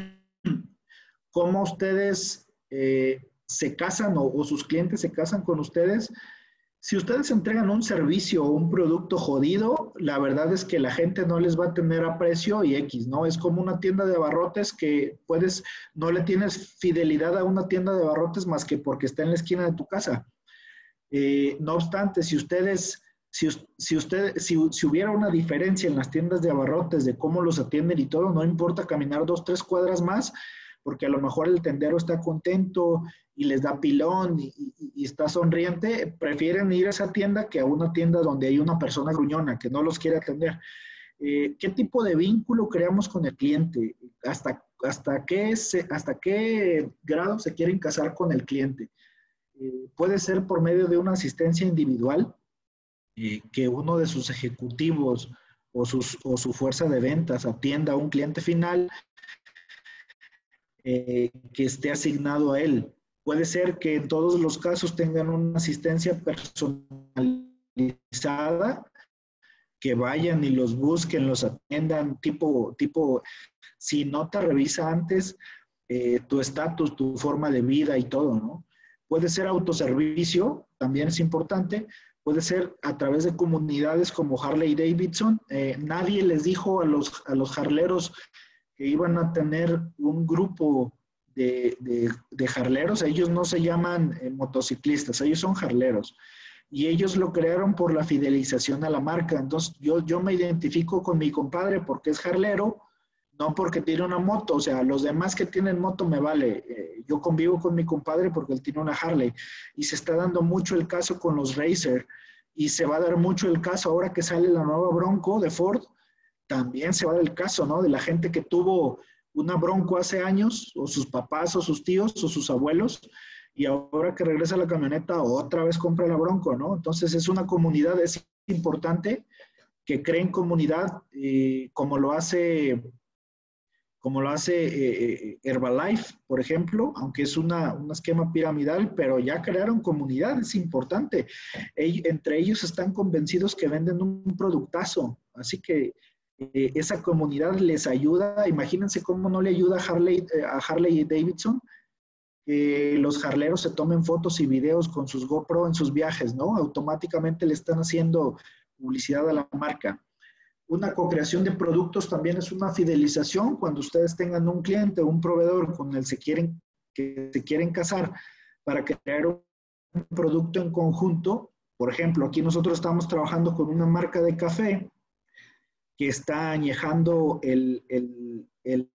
Cómo ustedes eh, se casan o, o sus clientes se casan con ustedes. Si ustedes entregan un servicio o un producto jodido, la verdad es que la gente no les va a tener aprecio y X, ¿no? Es como una tienda de abarrotes que puedes, no le tienes fidelidad a una tienda de abarrotes más que porque está en la esquina de tu casa. Eh, no obstante, si ustedes, si, si, usted, si, si hubiera una diferencia en las tiendas de abarrotes de cómo los atienden y todo, no importa caminar dos, tres cuadras más, porque a lo mejor el tendero está contento y les da pilón y, y, y está sonriente, prefieren ir a esa tienda que a una tienda donde hay una persona gruñona que no los quiere atender. Eh, ¿Qué tipo de vínculo creamos con el cliente? ¿Hasta, hasta, qué, se, hasta qué grado se quieren casar con el cliente? Eh, puede ser por medio de una asistencia individual, eh, que uno de sus ejecutivos o, sus, o su fuerza de ventas atienda a un cliente final, Eh, que esté asignado a él. Puede ser que en todos los casos tengan una asistencia personalizada, que vayan y los busquen, los atiendan, tipo, tipo si no te revisa antes eh, tu estatus, tu forma de vida y todo, ¿no? Puede ser autoservicio, también es importante. Puede ser a través de comunidades como Harley Davidson. Eh, nadie les dijo a los, a los jarleros que iban a tener un grupo de, de, de jarleros. Ellos no se llaman eh, motociclistas, ellos son jarleros. Y ellos lo crearon por la fidelización a la marca. Entonces, yo, yo me identifico con mi compadre porque es jarlero, no porque tiene una moto, o sea, los demás que tienen moto me vale. Eh, yo convivo con mi compadre porque él tiene una Harley y se está dando mucho el caso con los Racer y se va a dar mucho el caso ahora que sale la nueva Bronco de Ford, también se va a dar el caso, ¿no? De la gente que tuvo una Bronco hace años, o sus papás, o sus tíos, o sus abuelos, y ahora que regresa la camioneta, otra vez compra la Bronco, ¿no? Entonces es una comunidad, es importante que creen comunidad, eh, como lo hace, como lo hace eh, Herbalife, por ejemplo, aunque es una, un esquema piramidal, pero ya crearon comunidad, es importante. Ell- entre ellos están convencidos que venden un productazo, así que eh, esa comunidad les ayuda. Imagínense cómo no le ayuda a Harley, eh, a Harley Davidson que los jarleros se tomen fotos y videos con sus GoPro en sus viajes, ¿no? Automáticamente le están haciendo publicidad a la marca. Una co-creación de productos también es una fidelización. Cuando ustedes tengan un cliente o un proveedor con el se quieren, que se quieren casar para crear un producto en conjunto. Por ejemplo, aquí nosotros estamos trabajando con una marca de café que está añejando el, el, el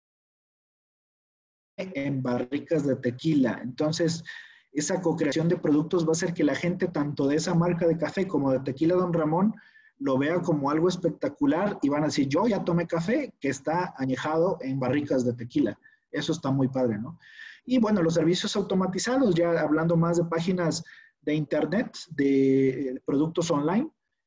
en barricas de tequila. Entonces, esa co-creación de productos va a hacer que la gente, tanto de esa marca de café como de Tequila Don Ramón, lo vea como algo espectacular y van a decir, yo ya tomé café que está añejado en barricas de tequila. Eso está muy padre, ¿no? Y bueno, los servicios automatizados, ya hablando más de páginas de internet, de productos online,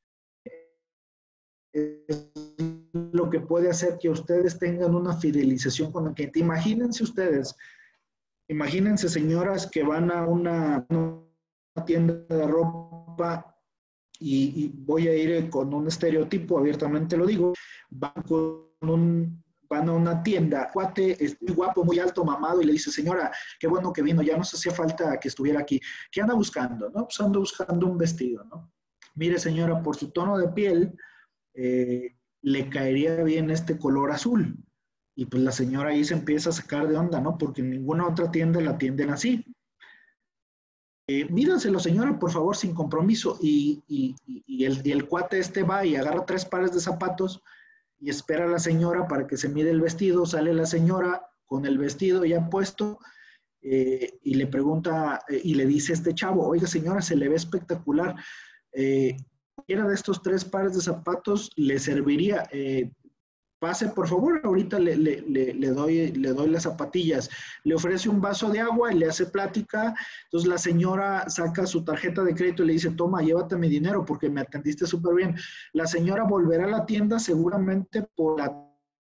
es lo que puede hacer que ustedes tengan una fidelización con el cliente. Imagínense ustedes, imagínense señoras que van a una, una tienda de ropa y, y voy a ir con un estereotipo, abiertamente lo digo, van con un, van a una tienda, cuate es muy guapo, muy alto, mamado, y le dice, señora, qué bueno que vino, ya nos hacía falta que estuviera aquí. ¿Qué anda buscando? ¿No? Pues ando buscando un vestido, ¿no? Mire, señora, por su tono de piel, eh, le caería bien este color azul. Y pues la señora ahí se empieza a sacar de onda, ¿no? Porque en ninguna otra tienda la atienden así. Eh, míranselo, señora, por favor, sin compromiso. Y, y, y, el, y el cuate este va y agarra tres pares de zapatos y espera a la señora para que se mide el vestido. Sale la señora con el vestido ya puesto eh, y le pregunta eh, y le dice a este chavo, oiga señora, se le ve espectacular. Eh, cualquiera de estos tres pares de zapatos le serviría. Eh, pase, por favor, ahorita le, le, le, le, doy, le doy las zapatillas. Le ofrece un vaso de agua y le hace plática. Entonces la señora saca su tarjeta de crédito y le dice, toma, llévate mi dinero porque me atendiste súper bien. La señora volverá a la tienda seguramente por la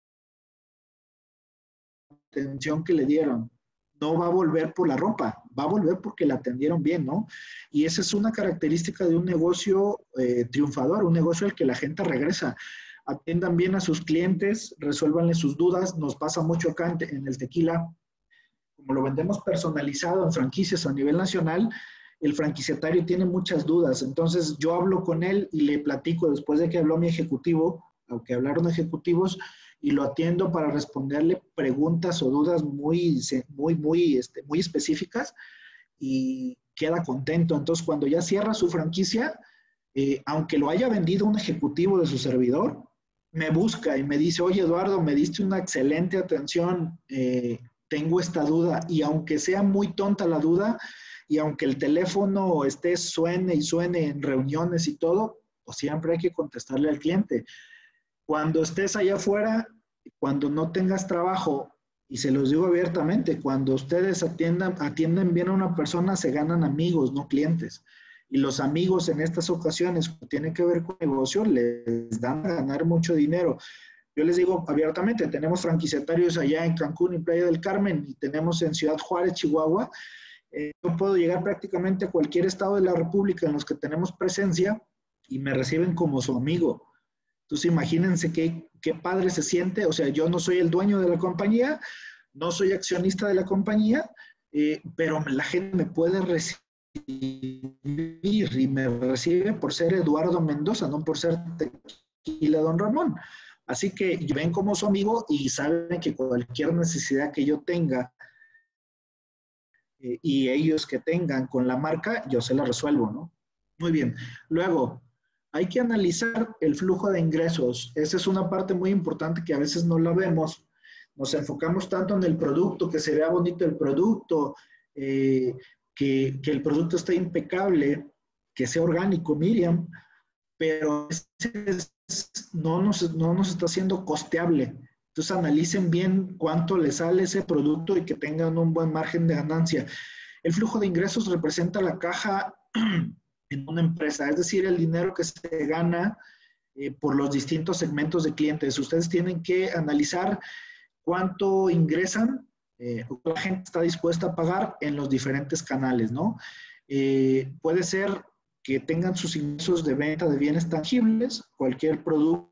atención que le dieron. No va a volver por la ropa, va a volver porque la atendieron bien, ¿no? Y esa es una característica de un negocio eh, triunfador, un negocio al que la gente regresa. Atiendan bien a sus clientes, resuélvanle sus dudas. Nos pasa mucho acá en, en el tequila, como lo vendemos personalizado en franquicias a nivel nacional, el franquiciatario tiene muchas dudas. Entonces yo hablo con él y le platico después de que habló mi ejecutivo, aunque hablaron ejecutivos, y lo atiendo para responderle preguntas o dudas muy, muy, muy, este, muy específicas y queda contento. Entonces cuando ya cierra su franquicia, eh, aunque lo haya vendido un ejecutivo de su servidor, me busca y me dice, oye Eduardo, me diste una excelente atención, eh, tengo esta duda, y aunque sea muy tonta la duda, y aunque el teléfono esté suene y suene en reuniones y todo, pues siempre hay que contestarle al cliente. Cuando estés allá afuera, cuando no tengas trabajo, y se los digo abiertamente, cuando ustedes atiendan, atienden bien a una persona, se ganan amigos, no clientes. Y los amigos en estas ocasiones que tienen que ver con negocio les dan a ganar mucho dinero. Yo les digo abiertamente, tenemos franquiciatarios allá en Cancún y Playa del Carmen y tenemos en Ciudad Juárez, Chihuahua. Eh, yo puedo llegar prácticamente a cualquier estado de la República en los que tenemos presencia y me reciben como su amigo. Entonces imagínense qué, qué padre se siente. O sea, yo no soy el dueño de la compañía, no soy accionista de la compañía, eh, pero la gente me puede recibir y me recibe por ser Eduardo Mendoza, no por ser Tequila Don Ramón. Así que ven como su amigo y saben que cualquier necesidad que yo tenga eh, y ellos que tengan con la marca, yo se la resuelvo, ¿no? Muy bien. Luego, hay que analizar el flujo de ingresos. Esa es una parte muy importante que a veces no la vemos nos enfocamos tanto en el producto, que se vea bonito el producto, eh, que, que el producto esté impecable, que sea orgánico, Miriam, pero no nos, no nos está siendo costeable. Entonces analicen bien cuánto les sale ese producto y que tengan un buen margen de ganancia. El flujo de ingresos representa la caja en una empresa, es decir, el dinero que se gana eh, por los distintos segmentos de clientes. Ustedes tienen que analizar cuánto ingresan eh, o la gente está dispuesta a pagar en los diferentes canales, ¿no? Eh, puede ser que tengan sus ingresos de venta de bienes tangibles, cualquier producto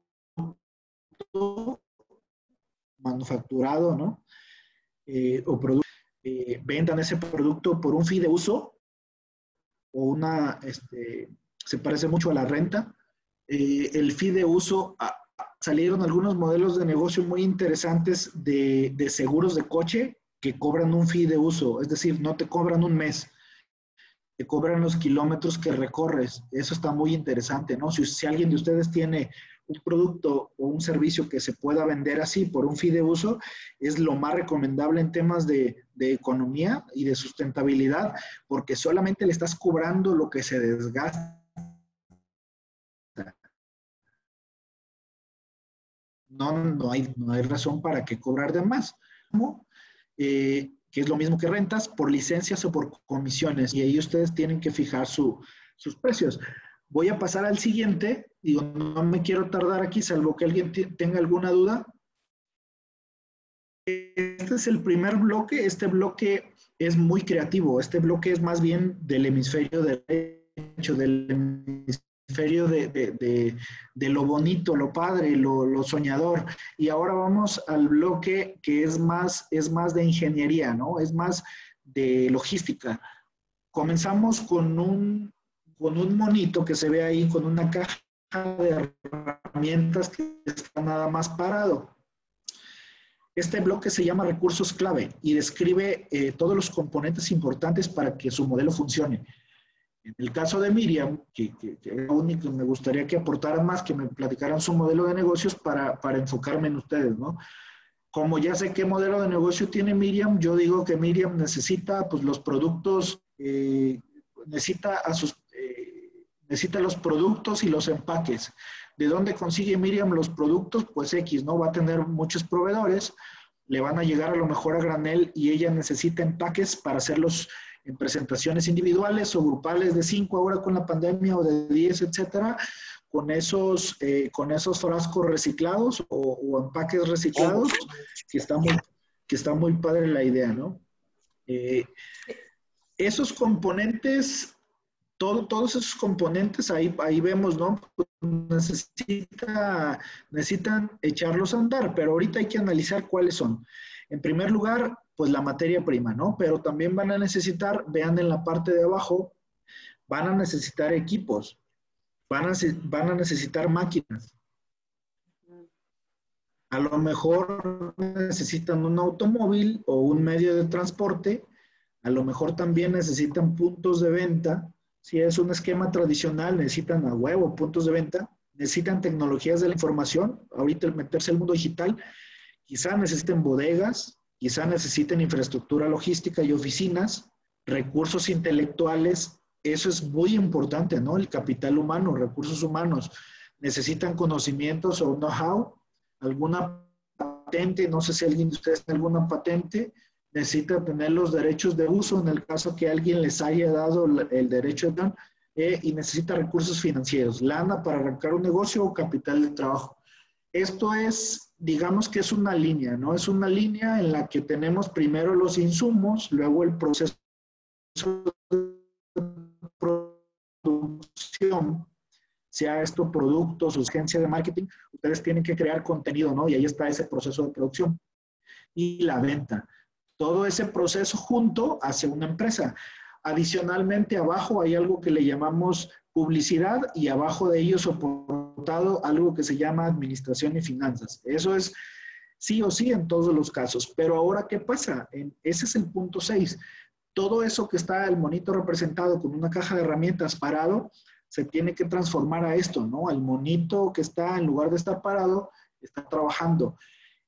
manufacturado, ¿no? Eh, o producto, eh, vendan ese producto por un fin de uso o una, este, se parece mucho a la renta. Eh, el fin de uso, a, salieron algunos modelos de negocio muy interesantes de, de seguros de coche que cobran un fee de uso, es decir, no te cobran un mes, te cobran los kilómetros que recorres. Eso está muy interesante, ¿no? Si, si alguien de ustedes tiene un producto o un servicio que se pueda vender así por un fee de uso, es lo más recomendable en temas de, de economía y de sustentabilidad, porque solamente le estás cobrando lo que se desgasta. No, no, hay, no hay razón para que cobrar de más, ¿no? Eh, que es lo mismo que rentas, por licencias o por comisiones, y ahí ustedes tienen que fijar su, sus precios. Voy a pasar al siguiente, digo, no me quiero tardar aquí, salvo que alguien tenga alguna duda. Este es el primer bloque, este bloque es muy creativo, este bloque es más bien del hemisferio derecho, del hemisferio de, de, de, de lo bonito, lo padre, lo, lo soñador. Y ahora vamos al bloque que es más, es más de ingeniería, ¿no? Es más de logística. Comenzamos con un, con un monito que se ve ahí, con una caja de herramientas que está nada más parado. Este bloque se llama recursos clave y describe eh, todos los componentes importantes para que su modelo funcione. En el caso de Miriam, que, que, que es lo único, me gustaría que aportaran más, que me platicaran su modelo de negocios para, para enfocarme en ustedes, ¿no? Como ya sé qué modelo de negocio tiene Miriam, yo digo que Miriam necesita pues, los productos, eh, necesita, a sus, eh, necesita los productos y los empaques. ¿De dónde consigue Miriam los productos? Pues X, ¿no? Va a tener muchos proveedores, le van a llegar a lo mejor a granel y ella necesita empaques para hacerlos en presentaciones individuales o grupales de cinco ahora con la pandemia o de diez, etcétera, con esos, eh, con esos frascos reciclados o, o empaques reciclados, que está muy, que está muy padre la idea, ¿no? Eh, esos componentes, todo, todos esos componentes, ahí, ahí vemos, ¿no? Necesita, necesitan echarlos a andar, pero ahorita hay que analizar cuáles son. En primer lugar, pues la materia prima, ¿no? Pero también van a necesitar, vean en la parte de abajo, van a necesitar equipos, van a, van a necesitar máquinas. A lo mejor necesitan un automóvil o un medio de transporte, a lo mejor también necesitan puntos de venta. Si es un esquema tradicional, necesitan a huevo puntos de venta, necesitan tecnologías de la información, ahorita el meterse al mundo digital, quizá necesiten bodegas, quizá necesiten infraestructura logística y oficinas, recursos intelectuales, eso es muy importante, ¿no? El capital humano, recursos humanos, necesitan conocimientos o know-how, alguna patente, no sé si alguien de ustedes tiene alguna patente, necesita tener los derechos de uso en el caso que alguien les haya dado el derecho de eh, y necesita recursos financieros, lana para arrancar un negocio o capital de trabajo. Esto es, digamos que es una línea, ¿no? Es una línea en la que tenemos primero los insumos, luego el proceso de producción, sea esto productos o agencia de marketing, ustedes tienen que crear contenido, ¿no? Y ahí está ese proceso de producción. Y la venta. Todo ese proceso junto hacia una empresa. Adicionalmente, abajo hay algo que le llamamos publicidad y abajo de ello soportado algo que se llama administración y finanzas. Eso es sí o sí en todos los casos. Pero ahora, ¿qué pasa? En, ese es el punto seis. Todo eso que está el monito representado con una caja de herramientas parado, se tiene que transformar a esto, ¿no? El monito que está, en lugar de estar parado, está trabajando.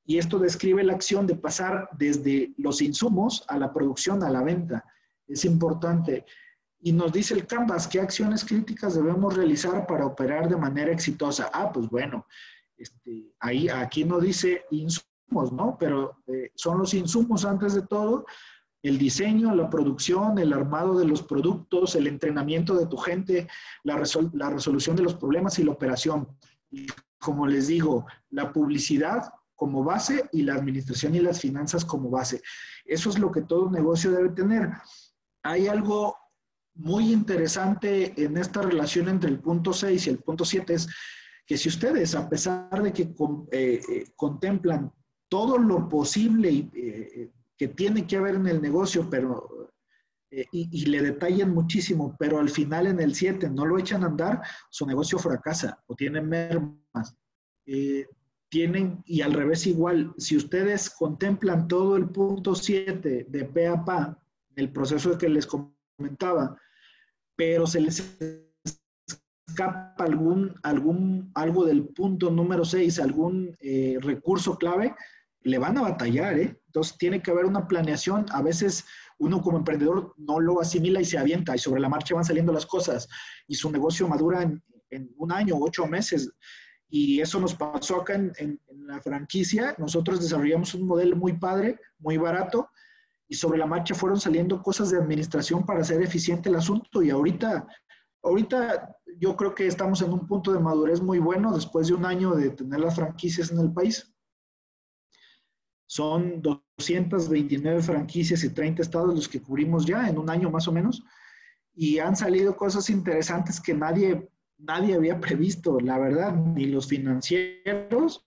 y esto describe la acción de pasar desde los insumos a la producción, a la venta. Es importante. Y nos dice el Canvas, ¿qué acciones críticas debemos realizar para operar de manera exitosa? Ah, pues bueno, este, ahí, aquí no dice insumos, ¿no? Pero eh, son los insumos antes de todo, el diseño, la producción, el armado de los productos, el entrenamiento de tu gente, la, resol la resolución de los problemas y la operación. Y como les digo, la publicidad como base y la administración y las finanzas como base. Eso es lo que todo negocio debe tener. Hay algo muy interesante en esta relación entre el punto seis y el punto siete, es que si ustedes, a pesar de que eh, eh, contemplan todo lo posible y, eh, que tiene que haber en el negocio, pero eh, y, y le detallan muchísimo, pero al final en el siete no lo echan a andar, su negocio fracasa o tiene mermas. Eh, tienen, y al revés igual, si ustedes contemplan todo el punto siete de pe a pa, el proceso que les comentaba, pero se les escapa algún, algún, algo del punto número seis, algún eh, recurso clave, le van a batallar, ¿eh? Entonces tiene que haber una planeación. A veces uno como emprendedor no lo asimila y se avienta y sobre la marcha van saliendo las cosas y su negocio madura en, en un año, ocho meses. Y eso nos pasó acá en, en, en la franquicia. Nosotros desarrollamos un modelo muy padre, muy barato, y sobre la marcha fueron saliendo cosas de administración para hacer eficiente el asunto. Y ahorita, ahorita yo creo que estamos en un punto de madurez muy bueno después de un año de tener las franquicias en el país. Son doscientas veintinueve franquicias y treinta estados los que cubrimos ya en un año más o menos. Y han salido cosas interesantes que nadie, nadie había previsto, la verdad, ni los financieros,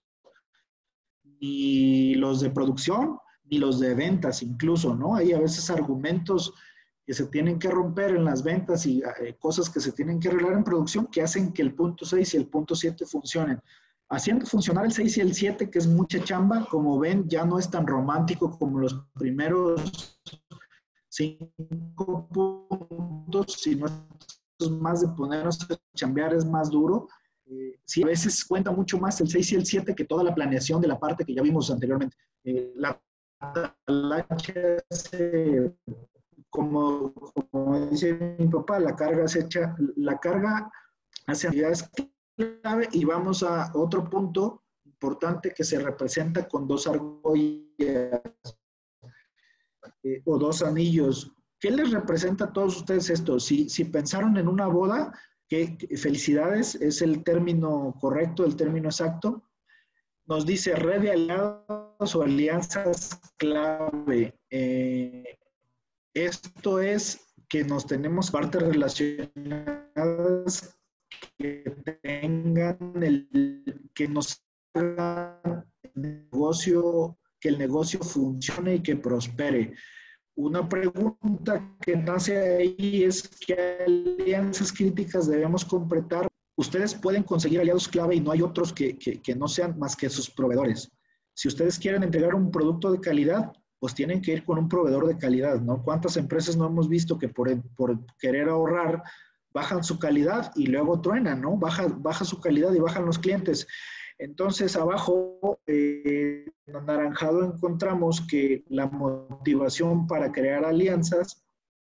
ni los de producción, ni los de ventas incluso, ¿no? Hay a veces argumentos que se tienen que romper en las ventas y eh, cosas que se tienen que arreglar en producción que hacen que el punto seis y el punto siete funcionen. Haciendo funcionar el seis y el siete, que es mucha chamba, como ven, ya no es tan romántico como los primeros cinco puntos, sino es más de ponernos a chambear, es más duro. Eh, sí, a veces cuenta mucho más el seis y el siete que toda la planeación de la parte que ya vimos anteriormente. Eh, la talacha se, como, como dice mi papá, la carga se echa, la carga hace actividades clave. Y vamos a otro punto importante que se representa con dos argollas eh, o dos anillos. ¿Qué les representa a todos ustedes esto? Si, si pensaron en una boda, que, que felicidades, es el término correcto, el término exacto. Nos dice red de aliados o alianzas clave. Eh, esto es que nos tenemos partes relacionadas que tengan el, que nos hagan el negocio, que el negocio funcione y que prospere. Una pregunta que nace ahí es ¿qué alianzas críticas debemos completar? Ustedes pueden conseguir aliados clave y no hay otros que, que, que no sean más que sus proveedores. Si ustedes quieren entregar un producto de calidad, pues tienen que ir con un proveedor de calidad, ¿no? ¿Cuántas empresas no hemos visto que por, por querer ahorrar bajan su calidad y luego truenan, ¿no? Baja, baja su calidad y bajan los clientes. Entonces, abajo, eh, en anaranjado, encontramos que la motivación para crear alianzas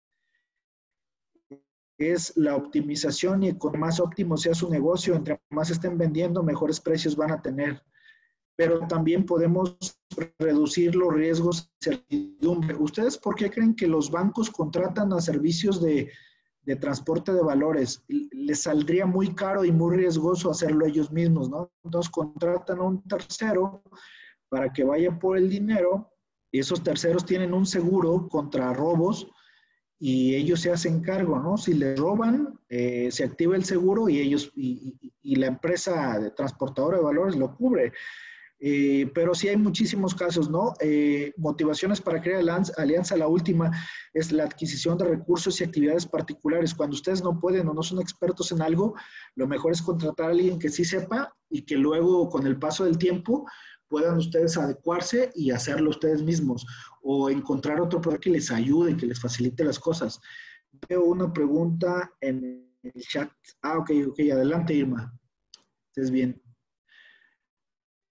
es la optimización y con más óptimo sea su negocio, entre más estén vendiendo, mejores precios van a tener. Pero también podemos reducir los riesgos de incertidumbre. ¿Ustedes por qué creen que los bancos contratan a servicios de, de transporte de valores? Les saldría muy caro y muy riesgoso hacerlo ellos mismos, ¿no? Entonces contratan a un tercero para que vaya por el dinero y esos terceros tienen un seguro contra robos y ellos se hacen cargo, ¿no? Si les roban, eh, se activa el seguro y ellos y, y, y la empresa de transportadora de valores lo cubre. Eh, pero sí hay muchísimos casos, ¿no? Eh, motivaciones para crear alianza, la última es la adquisición de recursos y actividades particulares. Cuando ustedes no pueden o no son expertos en algo, lo mejor es contratar a alguien que sí sepa y que luego con el paso del tiempo puedan ustedes adecuarse y hacerlo ustedes mismos o encontrar otro proveedor que les ayude, que les facilite las cosas. Veo una pregunta en el chat. Ah, ok, ok, adelante Irma. Estés bien.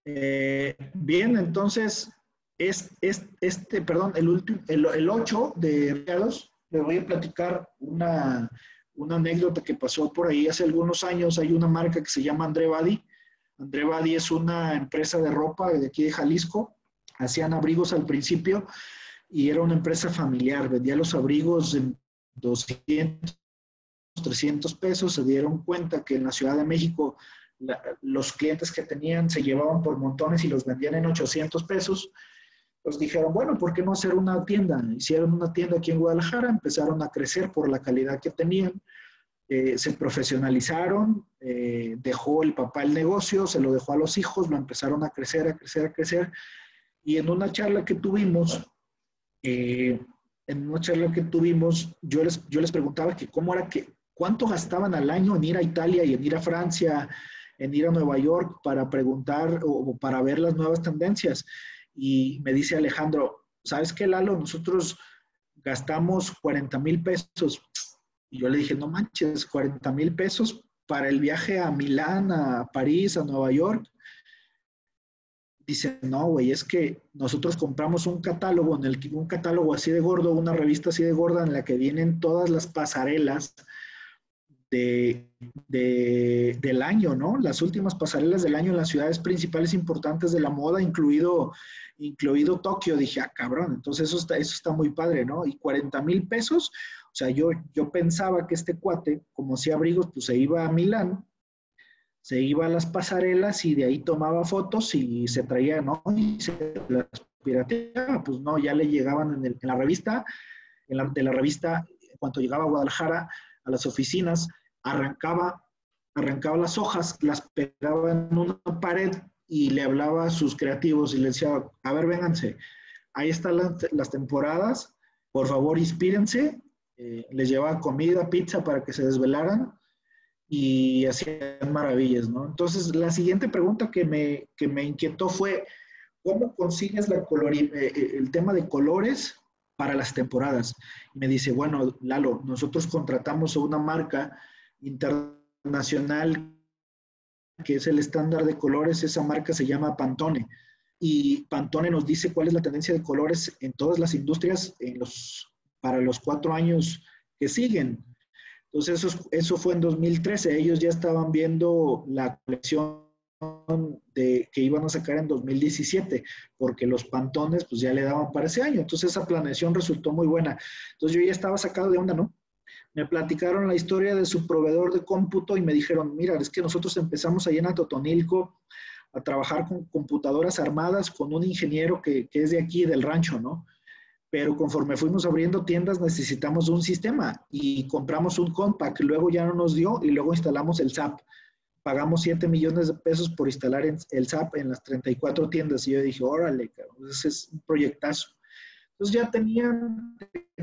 Eh, bien, entonces, es, es, este, perdón, el, último, el, el ocho de empleados, les voy a platicar una, una anécdota que pasó por ahí hace algunos años. Hay una marca que se llama André Badi. André Badi es una empresa de ropa de aquí de Jalisco. Hacían abrigos al principio y era una empresa familiar. Vendía los abrigos en doscientos, trescientos pesos. Se dieron cuenta que en la Ciudad de México la, los clientes que tenían se llevaban por montones y los vendían en ochocientos pesos. Pues dijeron, bueno, ¿por qué no hacer una tienda? Hicieron una tienda aquí en Guadalajara, empezaron a crecer por la calidad que tenían, eh, se profesionalizaron, eh, dejó el papá el negocio, se lo dejó a los hijos, lo empezaron a crecer, a crecer, a crecer. Y en una charla que tuvimos, eh, en una charla que tuvimos, yo les, yo les preguntaba que cómo era que, cuánto gastaban al año en ir a Italia y en ir a Francia, en ir a Nueva York para preguntar o, o para ver las nuevas tendencias. Y me dice Alejandro, ¿sabes qué, Lalo? Nosotros gastamos cuarenta mil pesos. Y yo le dije, no manches, cuarenta mil pesos para el viaje a Milán, a París, a Nueva York. Dice, no, güey, es que nosotros compramos un catálogo, en el, un catálogo así de gordo, una revista así de gorda en la que vienen todas las pasarelas de, de, del año, ¿no? Las últimas pasarelas del año en las ciudades principales importantes de la moda, incluido, incluido Tokio. Dije, ah, cabrón, entonces eso está, eso está muy padre, ¿no? Y cuarenta mil pesos, o sea, yo, yo pensaba que este cuate, como hacía abrigos, pues se iba a Milán, se iba a las pasarelas y de ahí tomaba fotos y se traía, ¿no? Y se las pirateaba. Pues no, ya le llegaban en, el, en la revista, en la, de la revista, en cuanto llegaba a Guadalajara, a las oficinas, arrancaba, arrancaba las hojas, las pegaba en una pared y le hablaba a sus creativos y le decía, a ver, vénganse, ahí están las, las temporadas, por favor, inspírense. Eh, les llevaba comida, pizza para que se desvelaran y hacían maravillas, ¿no? Entonces, la siguiente pregunta que me, que me inquietó fue, ¿cómo consigues la colori- eh, el tema de colores para las temporadas? Y me dice, bueno, Lalo, nosotros contratamos a una marca internacional que es el estándar de colores, esa marca se llama Pantone, y Pantone nos dice cuál es la tendencia de colores en todas las industrias en los, para los cuatro años que siguen. Entonces, eso, eso fue en dos mil trece. Ellos ya estaban viendo la colección de, que iban a sacar en dos mil diecisiete, porque los Pantones pues ya le daban para ese año. Entonces, esa planeación resultó muy buena. Entonces, yo ya estaba sacado de onda, ¿no? Me platicaron la historia de su proveedor de cómputo y me dijeron, mira, es que nosotros empezamos allá en Atotonilco a trabajar con computadoras armadas con un ingeniero que, que es de aquí, del rancho, ¿no? Pero conforme fuimos abriendo tiendas necesitamos un sistema y compramos un Compaq, luego ya no nos dio y luego instalamos el S A P. Pagamos siete millones de pesos por instalar el S A P en las treinta y cuatro tiendas y yo dije, órale, cabrón, ese es un proyectazo. Entonces ya tenían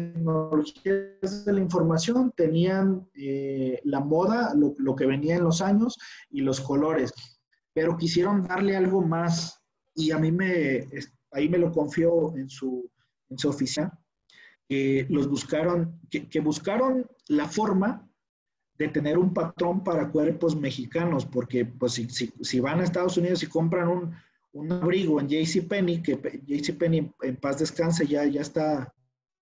tecnologías de la información, tenían eh, la moda, lo, lo que venía en los años y los colores, pero quisieron darle algo más y a mí me, ahí me lo confió en su en su oficina, que los buscaron, que, que buscaron la forma de tener un patrón para cuerpos mexicanos, porque pues si, si, si van a Estados Unidos y compran un, un abrigo en JCPenney, que JCPenney en paz descanse, ya, ya está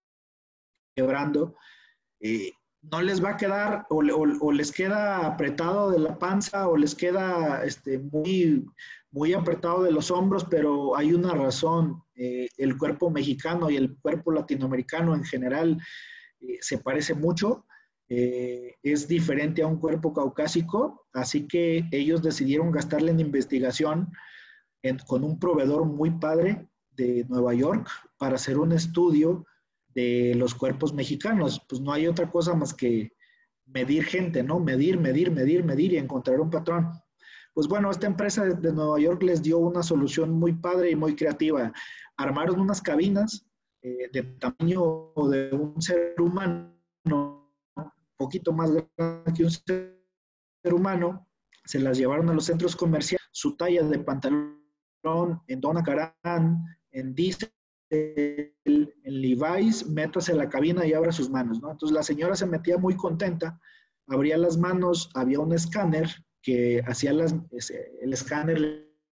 quebrando, eh, no les va a quedar, o, o, o les queda apretado de la panza, o les queda este, muy, muy apretado de los hombros, pero hay una razón. Eh, el cuerpo mexicano y el cuerpo latinoamericano en general eh, se parece mucho, eh, es diferente a un cuerpo caucásico, así que ellos decidieron gastarle en investigación en, con un proveedor muy padre de Nueva York para hacer un estudio de los cuerpos mexicanos. Pues no hay otra cosa más que medir gente, ¿no? Medir, medir, medir, medir y encontrar un patrón. Pues bueno, esta empresa de, de Nueva York les dio una solución muy padre y muy creativa. Armaron unas cabinas eh, de tamaño de un ser humano, un poquito más grande que un ser humano, se las llevaron a los centros comerciales, su talla de pantalón en Donna Karan, en Diesel, en Levi's, métase a la cabina y abra sus manos, ¿no? Entonces la señora se metía muy contenta, abría las manos, había un escáner que hacía las, el escáner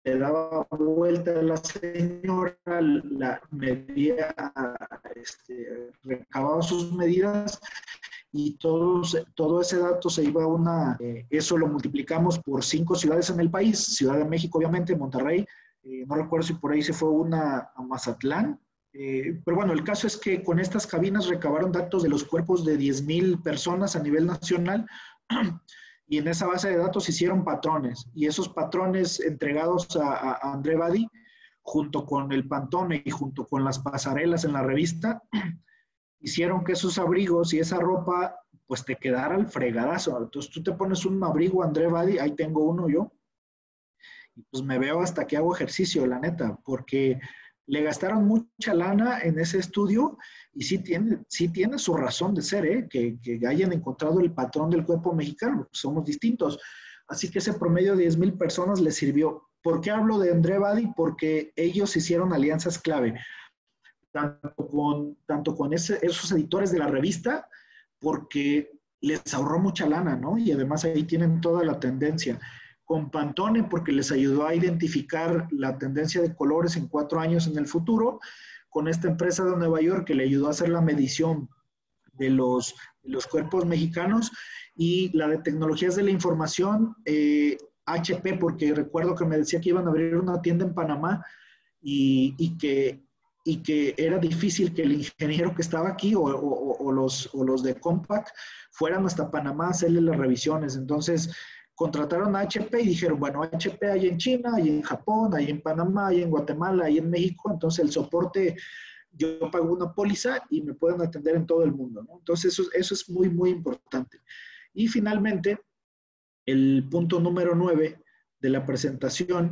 le daba vuelta a la señora, la medía, este, recababa sus medidas y todos, todo ese dato se iba a una, eh, eso lo multiplicamos por cinco ciudades en el país, Ciudad de México obviamente, Monterrey, eh, no recuerdo si por ahí se fue una a Mazatlán, eh, pero bueno, el caso es que con estas cabinas recabaron datos de los cuerpos de diez mil personas a nivel nacional y en esa base de datos hicieron patrones y esos patrones entregados a, a André Badi junto con el Pantone y junto con las pasarelas en la revista hicieron que esos abrigos y esa ropa pues te quedara al fregadazo. Entonces tú te pones un abrigo André Badi, ahí tengo uno yo, y pues me veo hasta que hago ejercicio, la neta, porque le gastaron mucha lana en ese estudio y sí tiene, sí tiene su razón de ser, ¿eh? que, que hayan encontrado el patrón del cuerpo mexicano, pues somos distintos. Así que ese promedio de diez mil personas les sirvió. ¿Por qué hablo de André Badi? Porque ellos hicieron alianzas clave, tanto con, tanto con ese, esos editores de la revista, porque les ahorró mucha lana, ¿no? Y además ahí tienen toda la tendencia. Con Pantone, porque les ayudó a identificar la tendencia de colores en cuatro años en el futuro, con esta empresa de Nueva York que le ayudó a hacer la medición de los, de los cuerpos mexicanos, y la de tecnologías de la información, eh, H P, porque recuerdo que me decía que iban a abrir una tienda en Panamá y, y, que, y que era difícil que el ingeniero que estaba aquí o, o, o, los, o los de Compaq fueran hasta Panamá a hacerle las revisiones. Entonces, contrataron a H P y dijeron, bueno, H P hay en China, hay en Japón, hay en Panamá, hay en Guatemala, hay en México, entonces el soporte, yo pago una póliza y me pueden atender en todo el mundo, ¿no? Entonces eso, eso es muy, muy importante. Y finalmente, el punto número nueve de la presentación,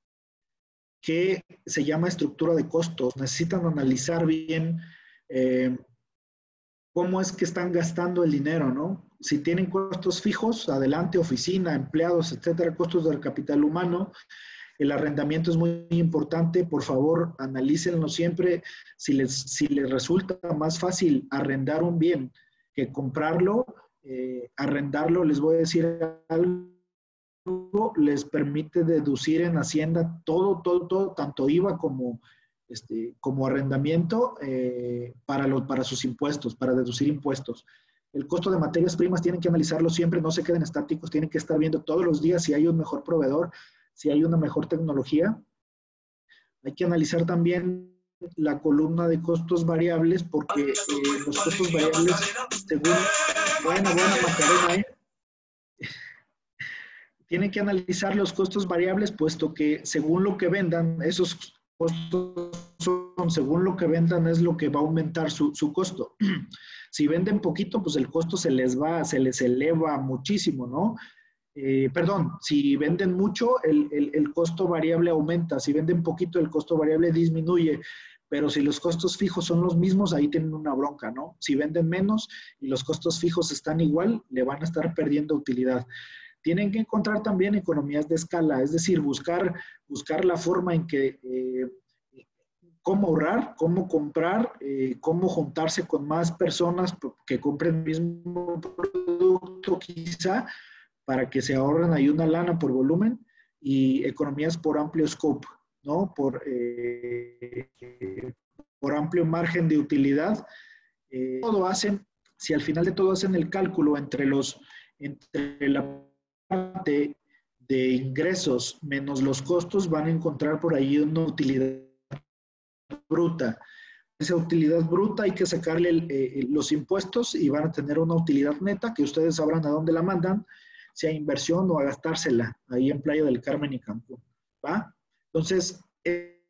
que se llama estructura de costos. Necesitan analizar bien eh, cómo es que están gastando el dinero, ¿no? Si tienen costos fijos, adelante, oficina, empleados, etcétera, costos del capital humano. El arrendamiento es muy importante, por favor, analícenlo siempre. Si les, si les resulta más fácil arrendar un bien que comprarlo, eh, arrendarlo, les voy a decir algo, les permite deducir en Hacienda todo, todo, todo, tanto I V A como, este, como arrendamiento eh, para, los, para sus impuestos, para deducir impuestos. El costo de materias primas tienen que analizarlo siempre, no se queden estáticos, tienen que estar viendo todos los días si hay un mejor proveedor, si hay una mejor tecnología. Hay que analizar también la columna de costos variables, porque eh, los costos variables, según, buena, buena Macarena, ¿eh? Tienen que analizar los costos variables, puesto que según lo que vendan, esos costos son, según lo que vendan, es lo que va a aumentar su, su costo. Si venden poquito, pues el costo se les va, se les eleva muchísimo, ¿no? Eh, perdón, si venden mucho, el, el, el costo variable aumenta. Si venden poquito, el costo variable disminuye. Pero si los costos fijos son los mismos, ahí tienen una bronca, ¿no? Si venden menos y los costos fijos están igual, le van a estar perdiendo utilidad. Tienen que encontrar también economías de escala, es decir, buscar, buscar la forma en que, eh, cómo ahorrar, cómo comprar, eh, cómo juntarse con más personas que compren el mismo producto quizá, para que se ahorren ahí una lana por volumen, y economías por amplio scope, ¿no? Por, eh, por amplio margen de utilidad. Eh, todo hacen, si al final de todo hacen el cálculo entre, los, entre la parte de ingresos menos los costos, van a encontrar por ahí una utilidad bruta. Esa utilidad bruta hay que sacarle el, eh, los impuestos y van a tener una utilidad neta que ustedes sabrán a dónde la mandan, sea inversión o a gastársela ahí en Playa del Carmen y Cancún, ¿va? Entonces, este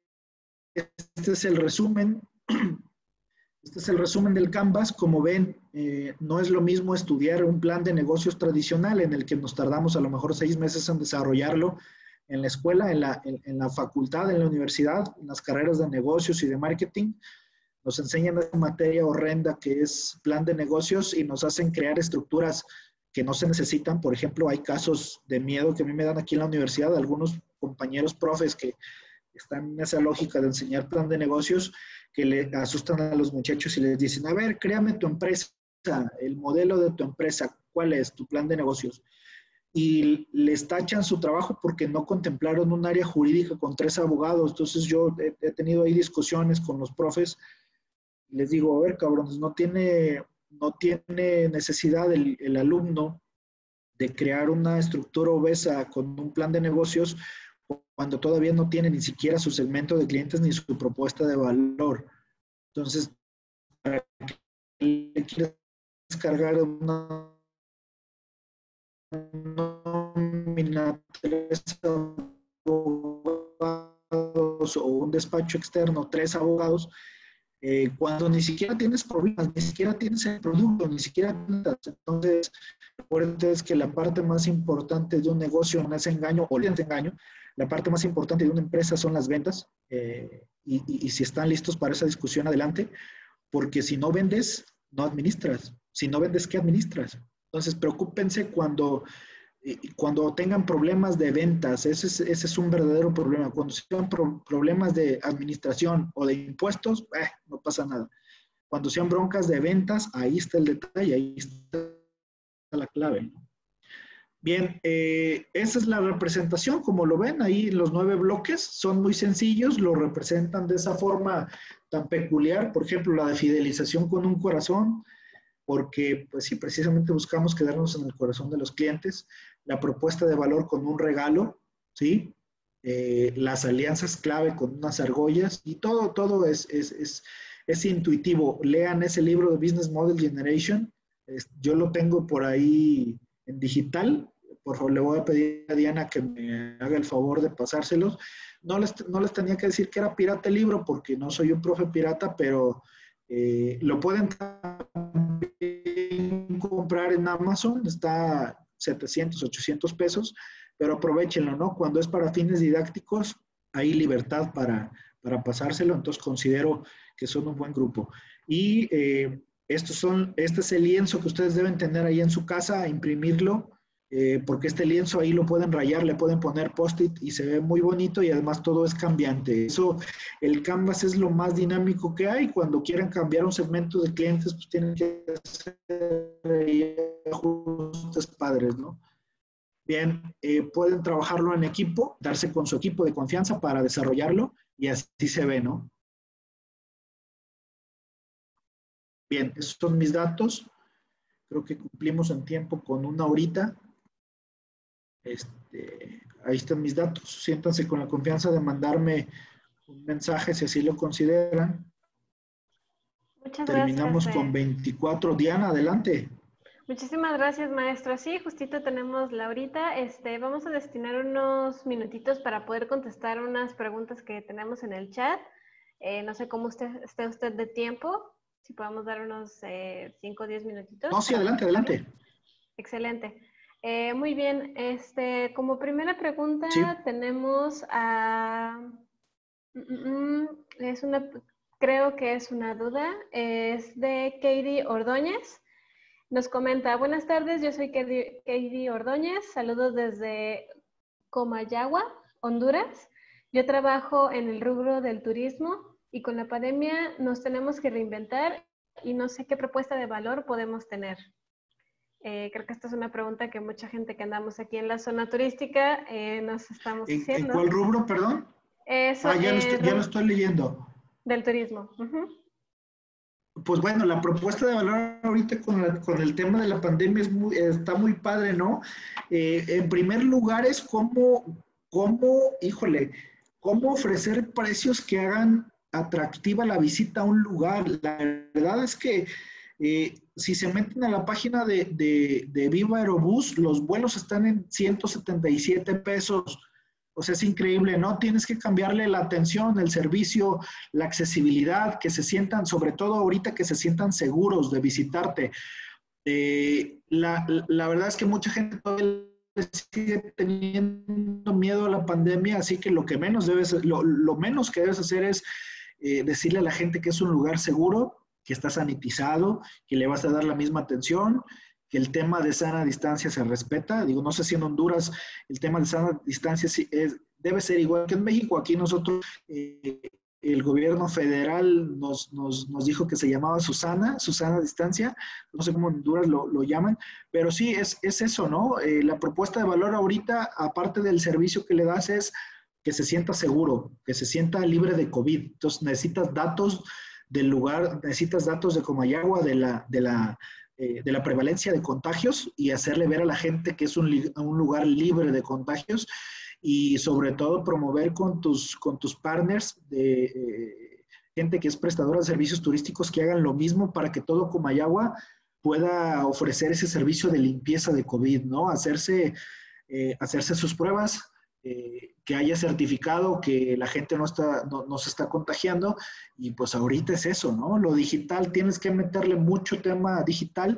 es el resumen. Este es el resumen del Canvas. Como ven, eh, no es lo mismo estudiar un plan de negocios tradicional en el que nos tardamos a lo mejor seis meses en desarrollarlo en la escuela, en la, en, en la facultad, en la universidad, en las carreras de negocios y de marketing. Nos enseñan esa materia horrenda que es plan de negocios y nos hacen crear estructuras que no se necesitan. Por ejemplo, hay casos de miedo que a mí me dan aquí en la universidad, algunos compañeros profes que están en esa lógica de enseñar plan de negocios, que le asustan a los muchachos y les dicen, a ver, créame tu empresa, el modelo de tu empresa, ¿cuál es tu plan de negocios? y les tachan su trabajo porque no contemplaron un área jurídica con tres abogados. Entonces yo he, he tenido ahí discusiones con los profes. Les digo, a ver, cabrones, no tiene, no tiene necesidad el, el alumno de crear una estructura obesa con un plan de negocios cuando todavía no tiene ni siquiera su segmento de clientes ni su propuesta de valor. Entonces, ¿para qué le quieres cargar una nómina, tres abogados o un despacho externo, tres abogados, eh, cuando ni siquiera tienes problemas, ni siquiera tienes el producto, ni siquiera tienes? Entonces, recuerden que la parte más importante de un negocio no es engaño o es engaño. La parte más importante de una empresa son las ventas, eh, y, y, y si están listos para esa discusión, adelante, porque si no vendes, no administras. Si no vendes, ¿qué administras? Entonces, preocúpense cuando, cuando tengan problemas de ventas. Ese es, ese es un verdadero problema. Cuando sean pro, problemas de administración o de impuestos, eh, no pasa nada. Cuando sean broncas de ventas, ahí está el detalle, ahí está la clave, ¿no? Bien, eh, esa es la representación. Como lo ven, ahí los nueve bloques son muy sencillos, lo representan de esa forma tan peculiar. Por ejemplo, la de fidelización con un corazón, porque pues sí, precisamente buscamos quedarnos en el corazón de los clientes. La propuesta de valor con un regalo, ¿sí? Eh, las alianzas clave con unas argollas, y todo, todo es, es, es, es intuitivo. Lean ese libro de Business Model Generation. Es, yo lo tengo por ahí en digital. Por favor, le voy a pedir a Diana que me haga el favor de pasárselos. No les, no les tenía que decir que era pirata el libro, porque no soy un profe pirata, pero eh, lo pueden comprar en Amazon, está setecientos, ochocientos pesos, pero aprovechenlo, ¿no? Cuando es para fines didácticos, hay libertad para, para pasárselo, entonces considero que son un buen grupo. Y eh, estos son, este es el lienzo que ustedes deben tener ahí en su casa, imprimirlo, eh, porque este lienzo ahí lo pueden rayar, le pueden poner post-it y se ve muy bonito, y además todo es cambiante. Eso, el Canvas es lo más dinámico que hay. Cuando quieran cambiar un segmento de clientes, pues tienen que hacer ajustes padres, ¿no? Bien, eh, pueden trabajarlo en equipo, darse con su equipo de confianza para desarrollarlo, y así se ve, ¿no? Bien, esos son mis datos. Creo que cumplimos en tiempo con una horita. Este, ahí están mis datos. Siéntanse con la confianza de mandarme un mensaje si así lo consideran. Muchas Terminamos gracias. con Eh. veinticuatro. Diana, adelante. Muchísimas gracias, maestro. Sí, justito tenemos la horita. Este, vamos a destinar unos minutitos para poder contestar unas preguntas que tenemos en el chat. Eh, no sé cómo usted, esté usted de tiempo, si podemos dar unos cinco o diez minutitos. No, sí, adelante, adelante. Excelente. Eh, muy bien. Este, como primera pregunta sí. tenemos a... Es una, creo que es una duda. Es de Katie Ordóñez. Nos comenta, buenas tardes, yo soy Katie Ordóñez, saludos desde Comayagua, Honduras. Yo trabajo en el rubro del turismo y con la pandemia nos tenemos que reinventar y no sé qué propuesta de valor podemos tener. Eh, creo que esta es una pregunta que mucha gente que andamos aquí en la zona turística eh, nos estamos ¿En, haciendo. ¿En cuál rubro, perdón? Eso, ah, ya, eh, lo estoy, ya lo estoy leyendo. Del turismo. Uh-huh. Pues bueno, la propuesta de valor ahorita con, la, con el tema de la pandemia es muy, está muy padre, ¿no? Eh, en primer lugar es cómo, cómo, híjole, cómo ofrecer precios que hagan atractiva la visita a un lugar. La verdad es que eh, si se meten a la página de, de, de Viva Aerobús, los vuelos están en ciento setenta y siete pesos. O sea, es increíble, ¿no? Tienes que cambiarle la atención, el servicio, la accesibilidad, que se sientan, sobre todo ahorita, que se sientan seguros de visitarte. Eh, la, la verdad es que mucha gente todavía sigue teniendo miedo a la pandemia, así que lo que menos debes, lo, lo menos que debes hacer es eh, decirle a la gente que es un lugar seguro, que está sanitizado, que le vas a dar la misma atención, que el tema de sana distancia se respeta. Digo, no sé si en Honduras el tema de sana distancia es, debe ser igual que en México. Aquí nosotros eh, el gobierno federal nos, nos, nos dijo que se llamaba Susana, Susana Distancia, no sé cómo en Honduras lo, lo llaman, pero sí, es, es eso, ¿no? Eh, la propuesta de valor ahorita, aparte del servicio que le das, es que se sienta seguro, que se sienta libre de COVID. Entonces necesitas datos del lugar, necesitas datos de Comayagua, de la, de la, eh, de la prevalencia de contagios y hacerle ver a la gente que es un, un lugar libre de contagios y sobre todo promover con tus, con tus partners de eh, gente que es prestadora de servicios turísticos que hagan lo mismo para que todo Comayagua pueda ofrecer ese servicio de limpieza de COVID, ¿no? Hacerse, eh, hacerse sus pruebas, eh, que haya certificado que la gente no, está, no, no se está contagiando y pues ahorita es eso, ¿no? Lo digital, tienes que meterle mucho tema digital,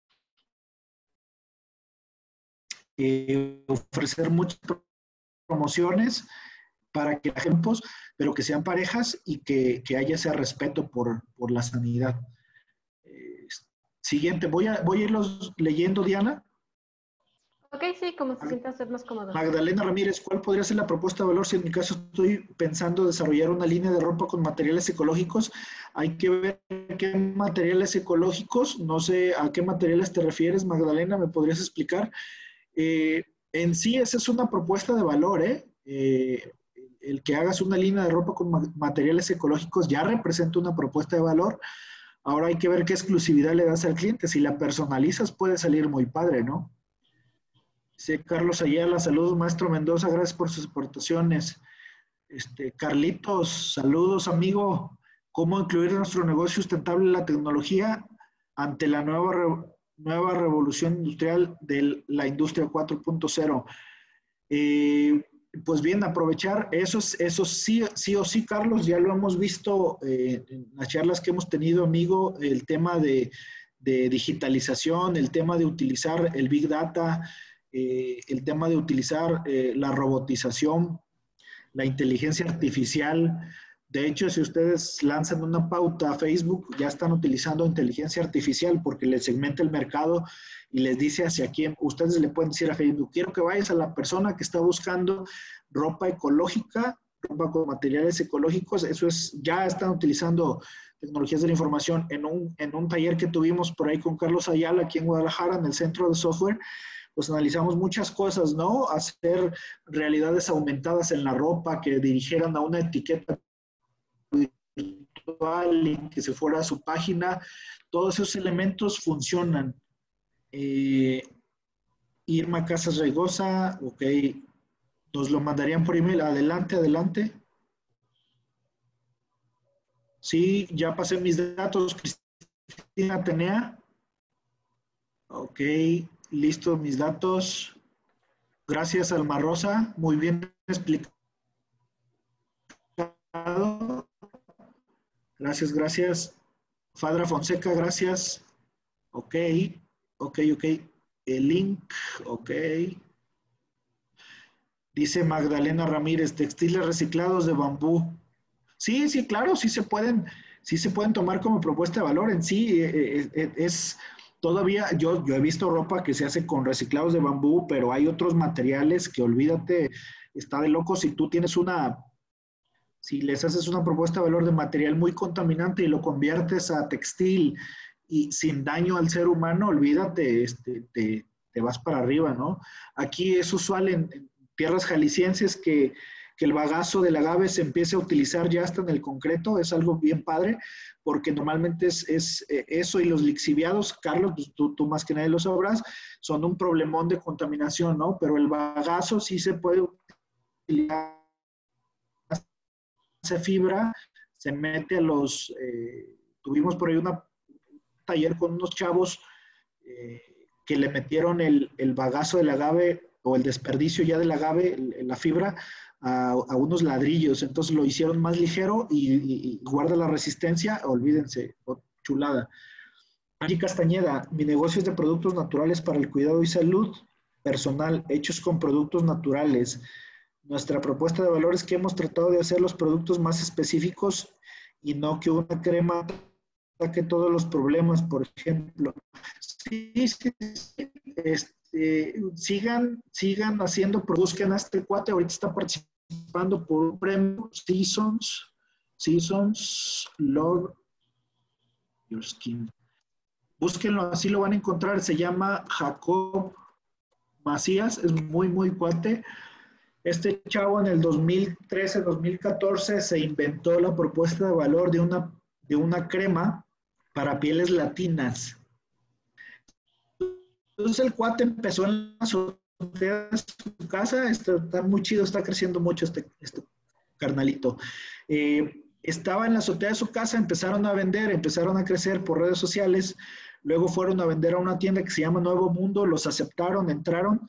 eh, ofrecer muchas promociones para que la gente, pero que sean parejas y que, que haya ese respeto por, por la sanidad. Eh, siguiente, voy a, voy a irlos leyendo, Diana. Ok, sí, como se sienta ser más cómodo. Magdalena Ramírez, ¿cuál podría ser la propuesta de valor si en mi caso estoy pensando desarrollar una línea de ropa con materiales ecológicos? Hay que ver qué materiales ecológicos, no sé a qué materiales te refieres, Magdalena, ¿me podrías explicar? Eh, en sí, esa es una propuesta de valor, ¿eh? Eh, el que hagas una línea de ropa con ma materiales ecológicos ya representa una propuesta de valor. Ahora hay que ver qué exclusividad le das al cliente. Si la personalizas puede salir muy padre, ¿no? Dice Carlos Ayala, saludos maestro Mendoza, gracias por sus aportaciones. Este, Carlitos, saludos amigo. ¿Cómo incluir nuestro negocio sustentable en la tecnología ante la nueva, re nueva revolución industrial de la industria cuatro punto cero? Eh, pues bien, aprovechar eso, eso sí, sí o sí, Carlos, ya lo hemos visto eh, en las charlas que hemos tenido, amigo, el tema de, de digitalización, el tema de utilizar el Big Data, eh, el tema de utilizar eh, la robotización, la inteligencia artificial. De hecho, si ustedes lanzan una pauta a Facebook, ya están utilizando inteligencia artificial porque les segmenta el mercado y les dice hacia quién. Ustedes le pueden decir a Facebook, quiero que vayas a la persona que está buscando ropa ecológica, ropa con materiales ecológicos. Eso es, ya están utilizando tecnologías de la información. En un, en un taller que tuvimos por ahí con Carlos Ayala, aquí en Guadalajara, en el Centro de Software, pues analizamos muchas cosas, ¿no? Hacer realidades aumentadas en la ropa que dirigieran a una etiqueta virtual y que se fuera a su página. Todos esos elementos funcionan. Eh, Irma Casas Reigosa, ok, nos lo mandarían por email. Adelante, adelante. Sí, ya pasé mis datos. Cristina Atenea. Ok, listo mis datos. Gracias, Alma Rosa. Muy bien explicado. Gracias, gracias. Fadra Fonseca, gracias. Ok, ok, ok. El link, ok. Dice Magdalena Ramírez, textiles reciclados de bambú. Sí, sí, claro, sí se pueden, sí se pueden tomar como propuesta de valor en sí. Eh, eh, es todavía, yo, yo he visto ropa que se hace con reciclados de bambú, pero hay otros materiales que olvídate, está de loco si tú tienes una, si les haces una propuesta de valor de material muy contaminante y lo conviertes a textil y sin daño al ser humano, olvídate, este, te, te vas para arriba, ¿no? Aquí es usual en, en tierras jaliscienses que, que el bagazo del agave se empiece a utilizar ya hasta en el concreto, es algo bien padre, porque normalmente es, es eh, eso y los lixiviados, Carlos, pues tú, tú más que nadie lo sabrás, son un problemón de contaminación, ¿no? Pero el bagazo sí se puede utilizar, se fibra, se mete a los, eh, tuvimos por ahí un taller con unos chavos eh, que le metieron el, el bagazo del agave o el desperdicio ya del agave, el, la fibra, a, a unos ladrillos, entonces lo hicieron más ligero y, y, y guarda la resistencia, olvídense, oh, chulada. Angie Castañeda, mi negocio es de productos naturales para el cuidado y salud personal, hechos con productos naturales. Nuestra propuesta de valor es que hemos tratado de hacer los productos más específicos y no que una crema ataque todos los problemas, por ejemplo. Sí, sí, sí. Este, sigan, sigan haciendo, busquen a este cuate, ahorita está participando por un premio Seasons, Seasons Love Your Skin. Búsquenlo, así lo van a encontrar. Se llama Jacob Macías, es muy, muy cuate. Este chavo en el dos mil trece, dos mil catorce se inventó la propuesta de valor de una, de una crema para pieles latinas. Entonces el cuate empezó en la azotea de su casa, está, está muy chido, está creciendo mucho este, este carnalito. Eh, estaba en la azotea de su casa, empezaron a vender, empezaron a crecer por redes sociales, luego fueron a vender a una tienda que se llama Nuevo Mundo, los aceptaron, entraron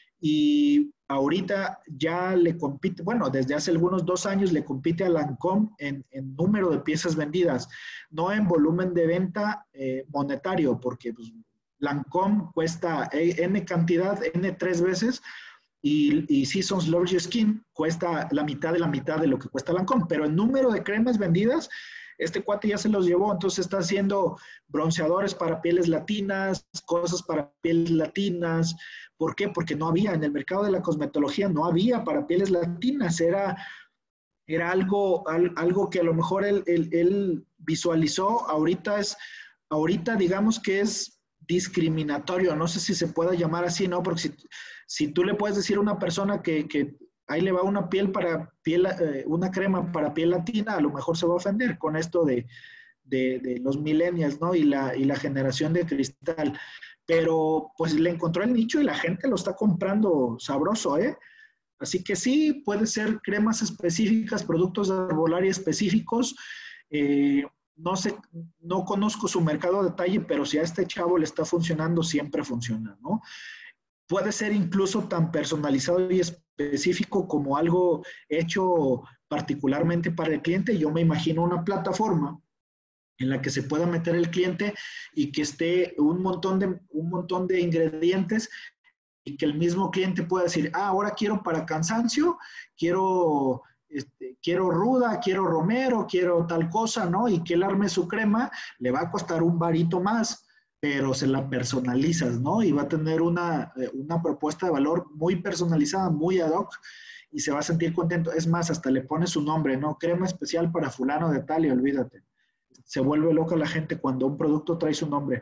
y ahorita ya le compite, bueno, desde hace algunos dos años le compite a Lancôme en, en número de piezas vendidas, no en volumen de venta eh, monetario, porque pues, Lancôme cuesta N cantidad, N tres veces, y, y Seasons Love Your Skin cuesta la mitad de la mitad de lo que cuesta Lancôme, pero el número de cremas vendidas, este cuate ya se los llevó, entonces está haciendo bronceadores para pieles latinas, cosas para pieles latinas. ¿Por qué? Porque no había, en el mercado de la cosmetología no había para pieles latinas, era, era algo, al, algo que a lo mejor él, él, él visualizó, ahorita es, ahorita digamos que es discriminatorio, no sé si se pueda llamar así, ¿no? Porque si, si tú le puedes decir a una persona que, que ahí le va una piel para piel, eh, una crema para piel latina, a lo mejor se va a ofender con esto de, de, de los millennials, ¿no? Y la, y la generación de cristal. Pero pues le encontró el nicho y la gente lo está comprando sabroso, ¿eh? Así que sí, puede ser cremas específicas, productos de herbolaria específicos. Eh, no sé, no conozco su mercado a detalle, pero si a este chavo le está funcionando, siempre funciona, ¿no? Puede ser incluso tan personalizado y específico como algo hecho particularmente para el cliente. Yo me imagino una plataforma en la que se pueda meter el cliente y que esté un montón de, un montón de ingredientes y que el mismo cliente pueda decir, ah, ahora quiero para cansancio, quiero, este, quiero ruda, quiero romero, quiero tal cosa, ¿no? Y que él arme su crema, le va a costar un varito más, pero se la personalizas, ¿no? Y va a tener una, una propuesta de valor muy personalizada, muy ad hoc, y se va a sentir contento. Es más, hasta le pone su nombre, ¿no? Crema especial para fulano de tal y olvídate. Se vuelve loca la gente cuando un producto trae su nombre.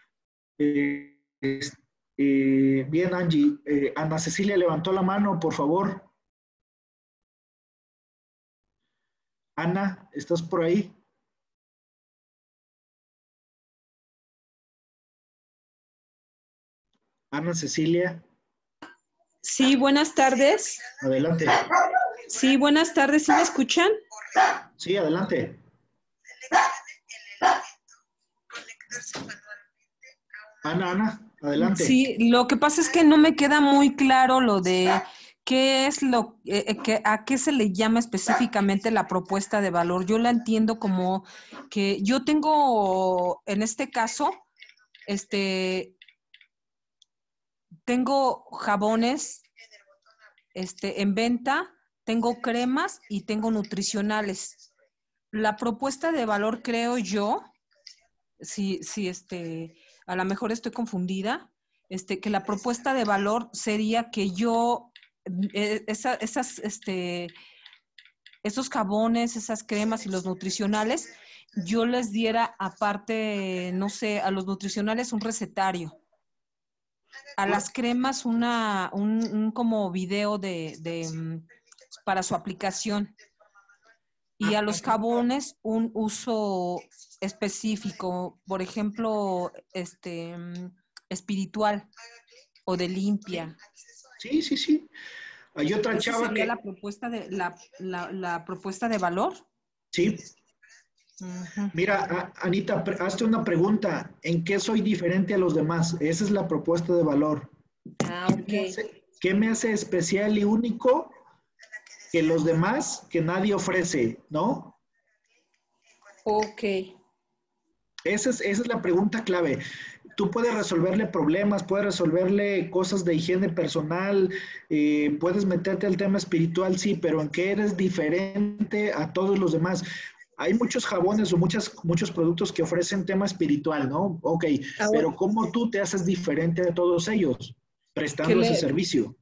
Eh, eh, bien, Angie. Eh, Ana Cecilia levantó la mano, por favor. Ana, ¿estás por ahí? Ana Cecilia. Sí, buenas tardes. Adelante. Sí, buenas tardes. ¿Sí me escuchan? Sí, adelante. Ana, Ana, adelante. Sí, lo que pasa es que no me queda muy claro lo de qué es lo, eh, que, a qué se le llama específicamente la propuesta de valor. Yo la entiendo como que yo tengo, en este caso, este, tengo jabones, este, en venta, tengo cremas y tengo nutricionales. La propuesta de valor, creo yo, si, si este, a lo mejor estoy confundida, este, que la propuesta de valor sería que yo, eh, esa, esas, este, esos jabones, esas cremas y los nutricionales, yo les diera aparte, no sé, a los nutricionales un recetario, a las cremas una, un, un como video de, de, para su aplicación. Y a los jabones un uso específico, por ejemplo, este espiritual o de limpia. Sí, sí, sí. Hay otra ¿Esa chava sería que... la propuesta de la, la, la propuesta de valor? Sí. Uh-huh. Mira, Anita, hazte una pregunta. ¿En qué soy diferente a los demás? Esa es la propuesta de valor. Ah, ok. ¿Qué me hace, qué me hace especial y único que los demás que nadie ofrece, ¿no? Ok. Esa es, esa es la pregunta clave. Tú puedes resolverle problemas, puedes resolverle cosas de higiene personal, eh, puedes meterte al tema espiritual, sí, pero ¿en qué eres diferente a todos los demás? Hay muchos jabones o muchas, muchos productos que ofrecen tema espiritual, ¿no? Ok, Ahora, pero ¿cómo tú te haces diferente de todos ellos? Prestando le, ese servicio.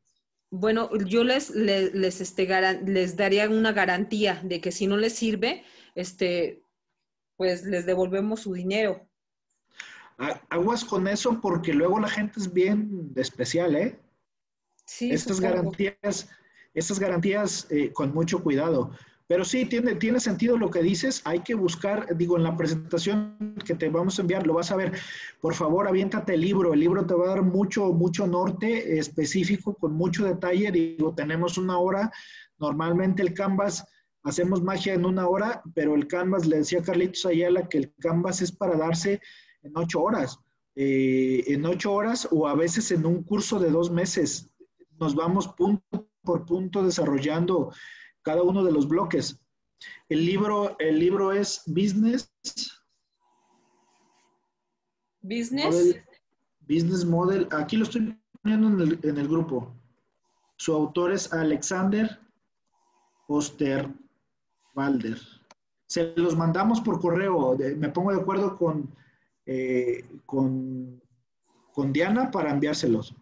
Bueno, yo les, les, les, este, garan, les daría una garantía de que si no les sirve, este, pues les devolvemos su dinero. Aguas con eso porque luego la gente es bien especial, ¿eh? Sí, Estas supongo. garantías, estas garantías eh, con mucho cuidado. Pero sí, tiene, tiene sentido lo que dices. Hay que buscar, digo, en la presentación que te vamos a enviar, lo vas a ver. Por favor, aviéntate el libro. El libro te va a dar mucho, mucho norte específico, con mucho detalle. Digo, tenemos una hora. Normalmente el Canvas, hacemos magia en una hora, pero el Canvas, le decía a Carlitos Ayala que el Canvas es para darse en ocho horas. Eh, en ocho horas o a veces en un curso de dos meses. Nos vamos punto por punto desarrollando cada uno de los bloques. El libro, el libro es Business Business. Model, Business Model. Aquí lo estoy poniendo en el, en el grupo. Su autor es Alexander Osterwalder. Se los mandamos por correo. Me pongo de acuerdo con, eh, con, con Diana para enviárselos.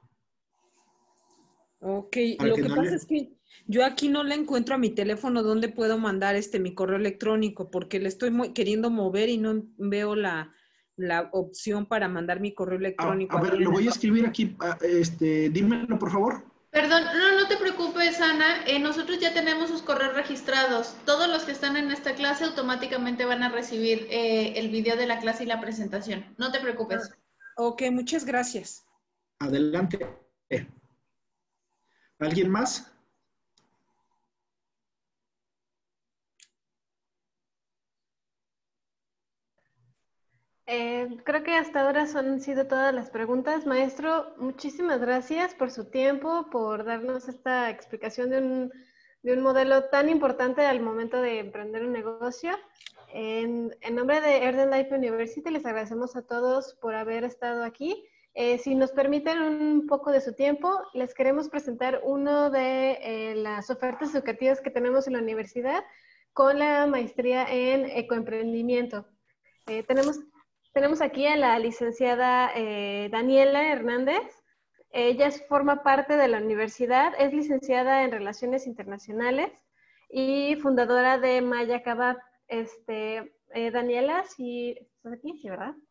Ok, Para lo que que no pasa le... es que yo aquí no le encuentro a mi teléfono dónde puedo mandar este mi correo electrónico, porque le estoy mo- queriendo mover y no veo la, la opción para mandar mi correo A, electrónico a ver, aquí lo en el... voy a escribir aquí. Este, dímelo, por favor. Perdón, no, no te preocupes, Ana. Eh, nosotros ya tenemos sus correos registrados. Todos los que están en esta clase automáticamente van a recibir eh, el video de la clase y la presentación. No te preocupes. Ok, muchas gracias. Adelante. ¿Alguien más? Eh, creo que hasta ahora son, han sido todas las preguntas. Maestro, muchísimas gracias por su tiempo, por darnos esta explicación de un, de un modelo tan importante al momento de emprender un negocio. En, en nombre de Earth Life University, les agradecemos a todos por haber estado aquí. Eh, si nos permiten un poco de su tiempo, les queremos presentar uno de eh, las ofertas educativas que tenemos en la universidad con la maestría en ecoemprendimiento. Eh, tenemos Tenemos aquí a la licenciada eh, Daniela Hernández. Ella forma parte de la universidad, es licenciada en Relaciones Internacionales y fundadora de Maya Kebab. Este, eh, Daniela, ¿sí estás aquí? Sí, ¿verdad?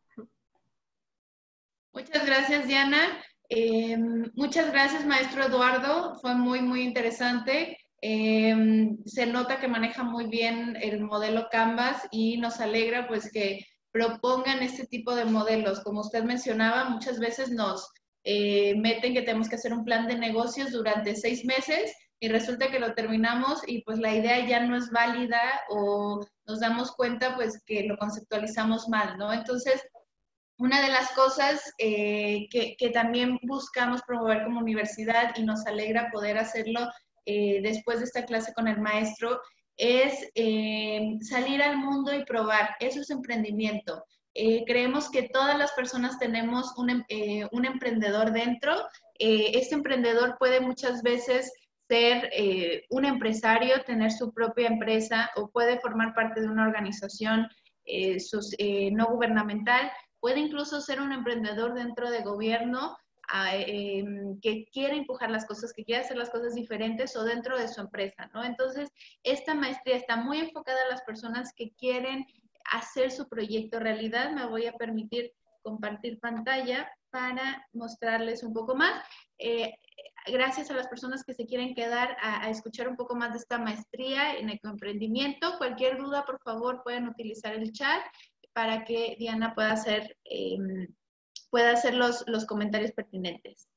Muchas gracias, Diana. Eh, muchas gracias, maestro Eduardo. Fue muy, muy interesante. Eh, se nota que maneja muy bien el modelo Canvas y nos alegra pues que propongan este tipo de modelos. Como usted mencionaba, muchas veces nos eh, meten que tenemos que hacer un plan de negocios durante seis meses y resulta que lo terminamos y pues la idea ya no es válida o nos damos cuenta pues que lo conceptualizamos mal, ¿no? Entonces, una de las cosas eh, que, que también buscamos promover como universidad y nos alegra poder hacerlo eh, después de esta clase con el maestro es eh, salir al mundo y probar. Eso es emprendimiento. Eh, creemos que todas las personas tenemos un, eh, un emprendedor dentro. Eh, este emprendedor puede muchas veces ser eh, un empresario, tener su propia empresa o puede formar parte de una organización eh, sus, eh, no gubernamental. Puede incluso ser un emprendedor dentro de gobierno eh, que quiere empujar las cosas, que quiere hacer las cosas diferentes o dentro de su empresa, ¿no? Entonces, esta maestría está muy enfocada a las personas que quieren hacer su proyecto realidad. Me voy a permitir compartir pantalla para mostrarles un poco más. Eh, gracias a las personas que se quieren quedar a, a escuchar un poco más de esta maestría en ecoemprendimiento. Cualquier duda, por favor, pueden utilizar el chat para que Diana pueda hacer, eh, pueda hacer los, los comentarios pertinentes.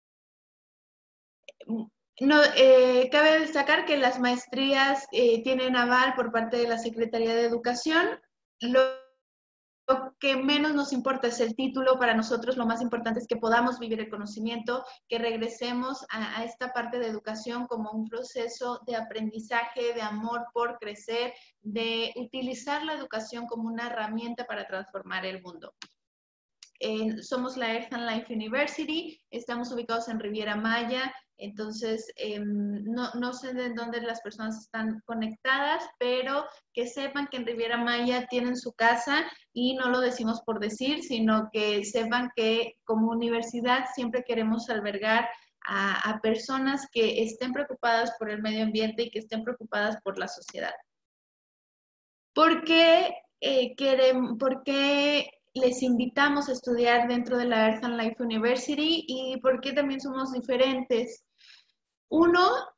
No, eh, cabe destacar que las maestrías eh, tienen aval por parte de la Secretaría de Educación. Lo, lo que menos nos importa es el título. Para nosotros lo más importante es que podamos vivir el conocimiento, que regresemos a, a esta parte de educación como un proceso de aprendizaje, de amor por crecer, de utilizar la educación como una herramienta para transformar el mundo. Eh, somos la Earth and Life University, estamos ubicados en Riviera Maya, entonces eh, no, no sé de dónde las personas están conectadas, pero que sepan que en Riviera Maya tienen su casa y no lo decimos por decir, sino que sepan que como universidad siempre queremos albergar a, a personas que estén preocupadas por el medio ambiente y que estén preocupadas por la sociedad. ¿Por qué, eh, queremos, por qué les invitamos a estudiar dentro de la Earth and Life University y por qué también somos diferentes? Uno,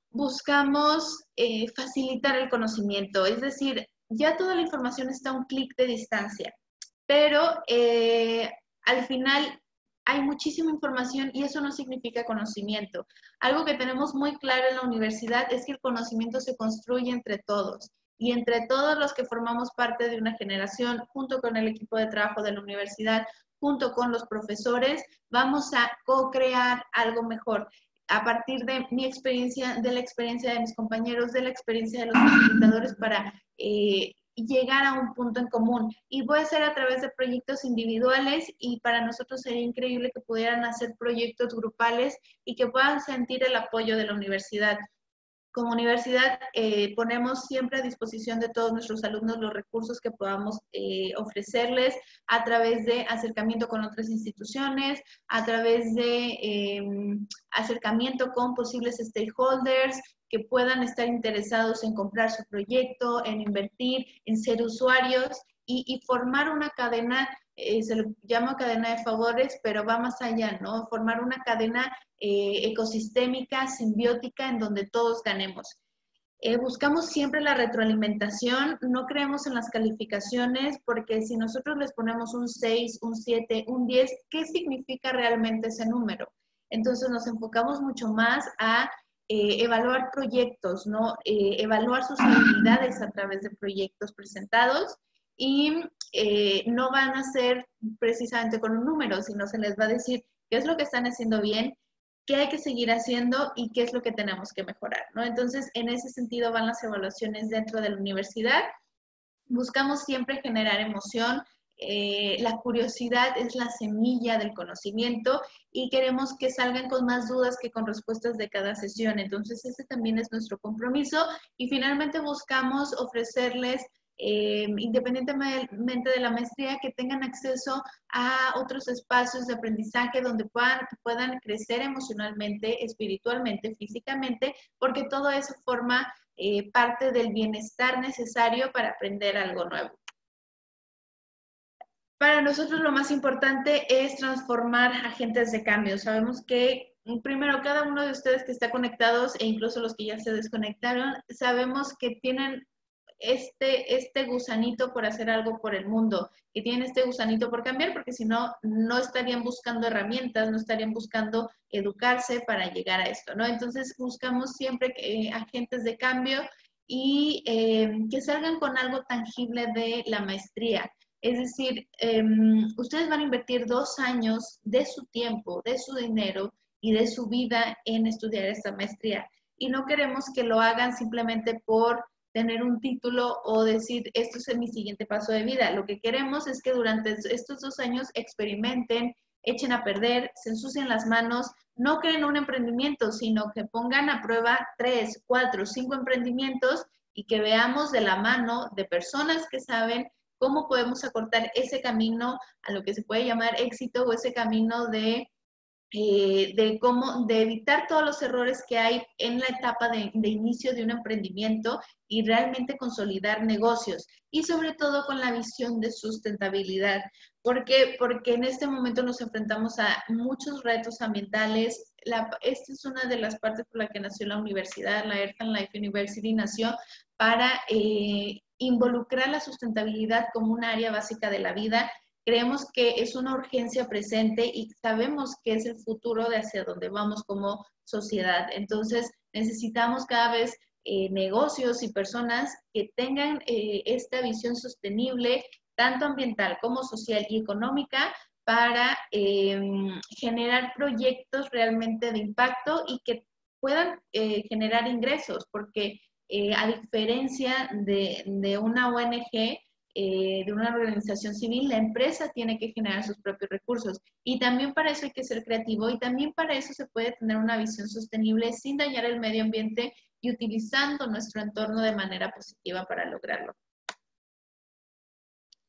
buscamos eh, facilitar el conocimiento, es decir, ya toda la información está a un clic de distancia, pero eh, al final hay muchísima información y eso no significa conocimiento. Algo que tenemos muy claro en la universidad es que el conocimiento se construye entre todos y entre todos los que formamos parte de una generación, junto con el equipo de trabajo de la universidad, junto con los profesores, vamos a co-crear algo mejor. A partir de mi experiencia, de la experiencia de mis compañeros, de la experiencia de los facilitadores para eh, llegar a un punto en común. Y puede ser a través de proyectos individuales y para nosotros sería increíble que pudieran hacer proyectos grupales y que puedan sentir el apoyo de la universidad. Como universidad eh, ponemos siempre a disposición de todos nuestros alumnos los recursos que podamos eh, ofrecerles a través de acercamiento con otras instituciones, a través de eh, acercamiento con posibles stakeholders que puedan estar interesados en comprar su proyecto, en invertir, en ser usuarios y, y formar una cadena, eh, se le llama cadena de favores, pero va más allá, ¿no? Formar una cadena Eh, ecosistémica, simbiótica, en donde todos ganemos. Eh, buscamos siempre la retroalimentación, no creemos en las calificaciones, porque si nosotros les ponemos un seis, un siete, un diez, ¿qué significa realmente ese número? Entonces nos enfocamos mucho más a eh, evaluar proyectos, ¿no? Eh, evaluar sus habilidades a través de proyectos presentados y eh, no van a ser precisamente con un número, sino se les va a decir qué es lo que están haciendo bien, qué hay que seguir haciendo y qué es lo que tenemos que mejorar, ¿no? Entonces, en ese sentido van las evaluaciones dentro de la universidad. Buscamos siempre generar emoción. Eh, la curiosidad es la semilla del conocimiento y queremos que salgan con más dudas que con respuestas de cada sesión. Entonces, ese también es nuestro compromiso y finalmente buscamos ofrecerles Eh, independientemente de la maestría, que tengan acceso a otros espacios de aprendizaje donde puedan, puedan crecer emocionalmente, espiritualmente, físicamente, porque todo eso forma eh, parte del bienestar necesario para aprender algo nuevo. Para nosotros lo más importante es transformar agentes de cambio. Sabemos que primero cada uno de ustedes que está conectados e incluso los que ya se desconectaron, sabemos que tienen Este, este gusanito por hacer algo por el mundo, que tienen este gusanito por cambiar, porque si no, no estarían buscando herramientas, no estarían buscando educarse para llegar a esto, ¿no? Entonces buscamos siempre eh, agentes de cambio y eh, que salgan con algo tangible de la maestría. Es decir, eh, ustedes van a invertir dos años de su tiempo, de su dinero y de su vida en estudiar esta maestría. Y no queremos que lo hagan simplemente por tener un título o decir, esto es mi siguiente paso de vida. Lo que queremos es que durante estos dos años experimenten, echen a perder, se ensucien las manos, no creen un emprendimiento, sino que pongan a prueba tres, cuatro, cinco emprendimientos y que veamos de la mano de personas que saben cómo podemos acortar ese camino a lo que se puede llamar éxito o ese camino de Eh, de cómo, de evitar todos los errores que hay en la etapa de, de inicio de un emprendimiento y realmente consolidar negocios y sobre todo con la visión de sustentabilidad. ¿Por qué? Porque en este momento nos enfrentamos a muchos retos ambientales. La, esta es una de las partes por la que nació la universidad, la Earth and Life University nació para eh, involucrar la sustentabilidad como un área básica de la vida. Creemos que es una urgencia presente y sabemos que es el futuro de hacia donde vamos como sociedad. Entonces, necesitamos cada vez eh, negocios y personas que tengan eh, esta visión sostenible, tanto ambiental como social y económica, para eh, generar proyectos realmente de impacto y que puedan eh, generar ingresos, porque eh, a diferencia de, de una O N G, Eh, de una organización civil, la empresa tiene que generar sus propios recursos y también para eso hay que ser creativo y también para eso se puede tener una visión sostenible sin dañar el medio ambiente y utilizando nuestro entorno de manera positiva para lograrlo.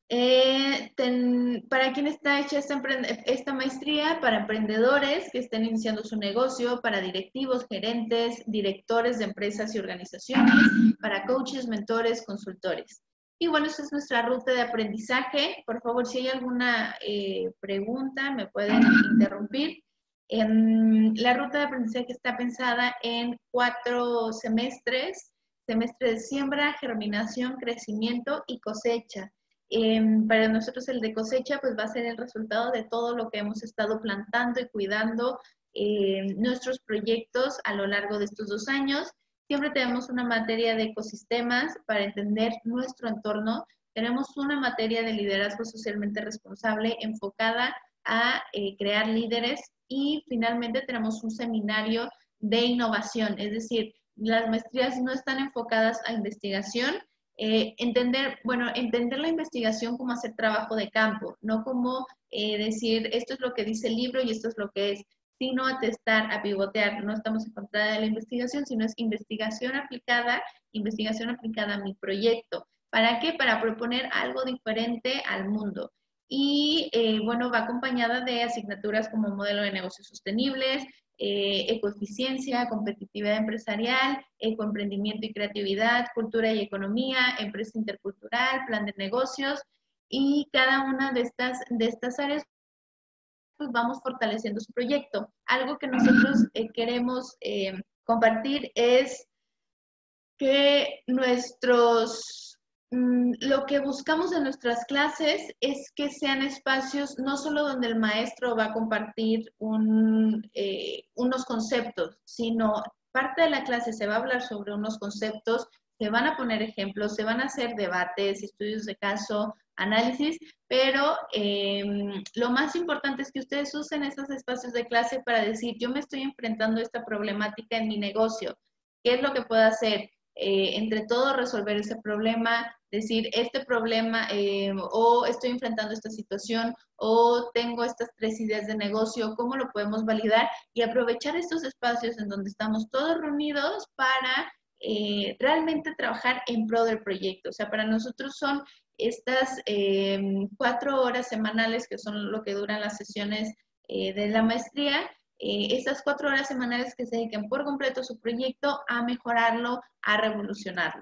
Eh, ten, ¿Para quién está hecha esta, esta maestría? Para emprendedores que estén iniciando su negocio, para directivos, gerentes, directores de empresas y organizaciones, para coaches, mentores, consultores. Y bueno, esa es nuestra ruta de aprendizaje. Por favor, si hay alguna eh, pregunta, me pueden interrumpir. En la ruta de aprendizaje está pensada en cuatro semestres: semestre de siembra, germinación, crecimiento y cosecha. Eh, para nosotros el de cosecha pues va a ser el resultado de todo lo que hemos estado plantando y cuidando eh, nuestros proyectos a lo largo de estos dos años. Siempre tenemos una materia de ecosistemas para entender nuestro entorno. Tenemos una materia de liderazgo socialmente responsable enfocada a eh, crear líderes, y finalmente tenemos un seminario de innovación, es decir, las maestrías no están enfocadas a investigación. Eh, entender, bueno, entender la investigación como hacer trabajo de campo, no como eh, decir esto es lo que dice el libro y esto es lo que es, sino a testar, a pivotear. No estamos en contra de la investigación, sino es investigación aplicada, investigación aplicada a mi proyecto. ¿Para qué? Para proponer algo diferente al mundo. Y eh, bueno, va acompañada de asignaturas como modelo de negocios sostenibles, Eh, ecoeficiencia, competitividad empresarial, ecoemprendimiento y creatividad, cultura y economía, empresa intercultural, plan de negocios, y cada una de estas, de estas áreas pues vamos fortaleciendo su proyecto. Algo que nosotros eh, queremos eh, compartir es que nuestros, mmm, lo que buscamos en nuestras clases es que sean espacios no solo donde el maestro va a compartir un, eh, unos conceptos, sino parte de la clase se va a hablar sobre unos conceptos, se van a poner ejemplos, se van a hacer debates, estudios de caso, análisis, pero eh, lo más importante es que ustedes usen esos espacios de clase para decir, yo me estoy enfrentando a esta problemática en mi negocio, ¿qué es lo que puedo hacer? Eh, entre todos resolver ese problema, decir este problema eh, o estoy enfrentando esta situación o tengo estas tres ideas de negocio, ¿cómo lo podemos validar? Y aprovechar estos espacios en donde estamos todos reunidos para eh, realmente trabajar en pro del proyecto. O sea, para nosotros son estas eh, cuatro horas semanales que son lo que duran las sesiones eh, de la maestría. Eh, esas cuatro horas semanales que se dediquen por completo a su proyecto, a mejorarlo, a revolucionarlo.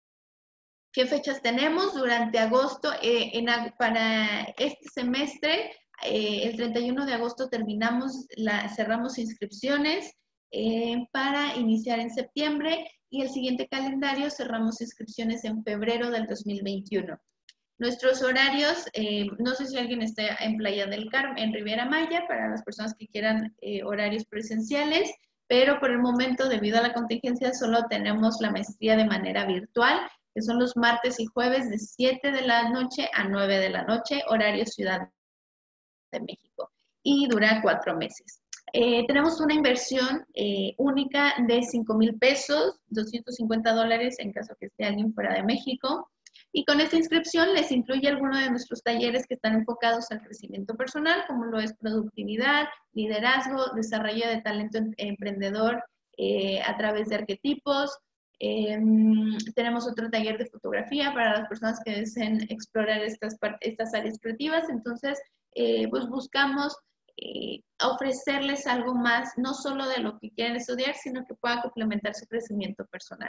¿Qué fechas tenemos? Durante agosto, eh, en, para este semestre, eh, el treinta y uno de agosto terminamos, la, cerramos inscripciones eh, para iniciar en septiembre, y el siguiente calendario cerramos inscripciones en febrero del dos mil veintiuno. Nuestros horarios, eh, no sé si alguien está en Playa del Carmen, en Riviera Maya, para las personas que quieran eh, horarios presenciales, pero por el momento, debido a la contingencia, solo tenemos la maestría de manera virtual, que son los martes y jueves de siete de la noche a nueve de la noche, horario Ciudad de México, y dura cuatro meses. Eh, tenemos una inversión eh, única de cinco mil pesos, doscientos cincuenta dólares en caso que esté alguien fuera de México. Y con esta inscripción les incluye alguno de nuestros talleres que están enfocados al crecimiento personal, como lo es productividad, liderazgo, desarrollo de talento emprendedor eh, a través de arquetipos. Eh, tenemos otro taller de fotografía para las personas que deseen explorar estas, estas áreas creativas. Entonces, eh, pues buscamos eh, ofrecerles algo más, no solo de lo que quieren estudiar, sino que pueda complementar su crecimiento personal.